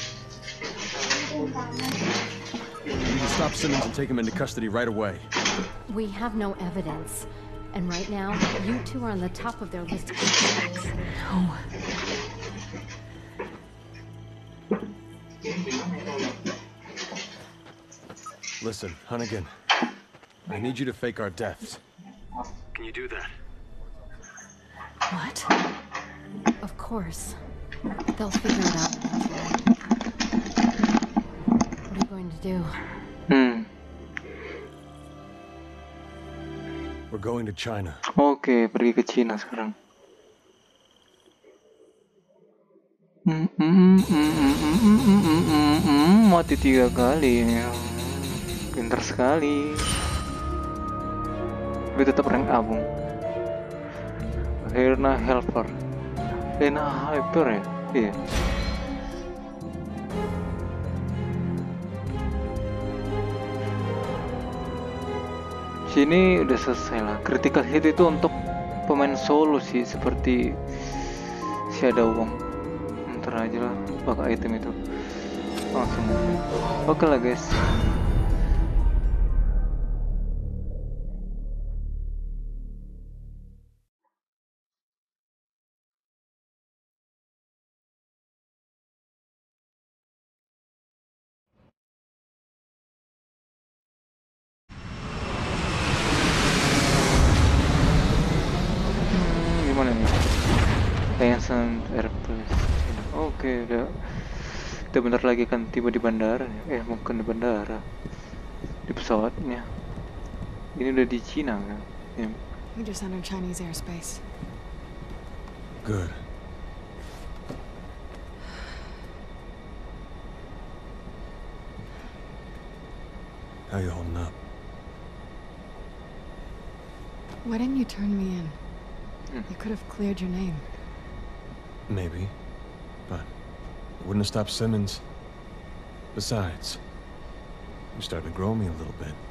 We need to stop Simmons and take him into custody right away. We have no evidence. And right now, you two are on the top of their list of suspects. No. Listen, Hunnigan. I need you to fake our deaths. Can you do that? What? Of course. They'll figure it out eventually. What are you going to do? We're going to China. Oke, pergi ke Cina sekarang. Mati 3 kali. Pintar sekali. Tapi tetap rank A, Bung. Herna Helper. Lena Hyper ya? Iya. Sini udah selesai lah. Critical hit itu untuk pemain solo sih, seperti Shadow Wong. Ntar aja lah pakai item itu langsung. Oke lah guys. Gimana nih? Tencent Airplanes. Oke, udah bentar lagi kan tiba di bandara. Bukan di bandara, di pesawatnya. Ini udah di Cina kan? Ya. We just entered Chinese airspace. Good. How you holding up? Why didn't you turn me in? You could have cleared your name. Maybe. But it wouldn't have stopped Simmons. Besides, you started to grow me a little bit.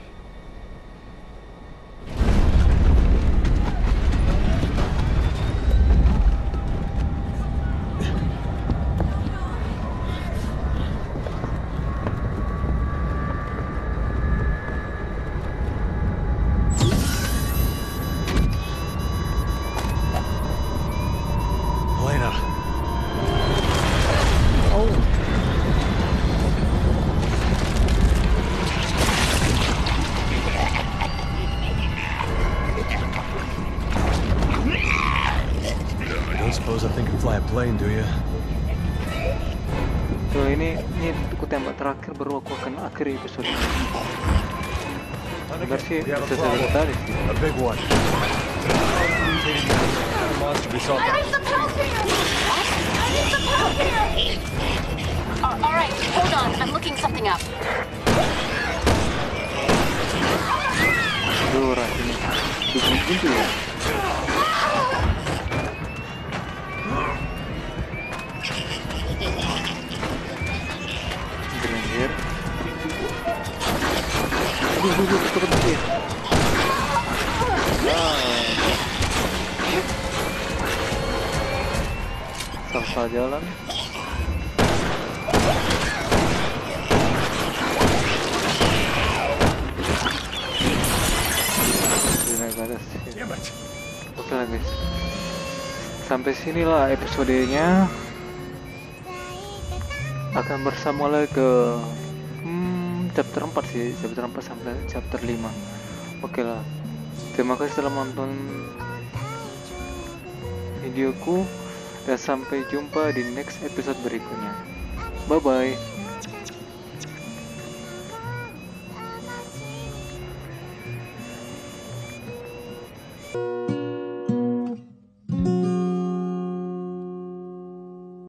Plane, do you? Tuh ini aku tembak terakhir baru aku akan akhiri episode ini. Benar sih, bisa saya tadi sih. A big one. Monster we saw. I need some help here! I need some help here! Alright, hold on. I'm looking something up. Aduh, rasanya begitu ya. Granger. Cepet ya. Salah jalan. Oke lah guys, sampai sinilah episodenya. Akan bersama lagi ke chapter 4 sih, chapter 4 sampai chapter 5. Oke lah, terima kasih telah menonton videoku dan sampai jumpa di next episode berikutnya. Bye bye.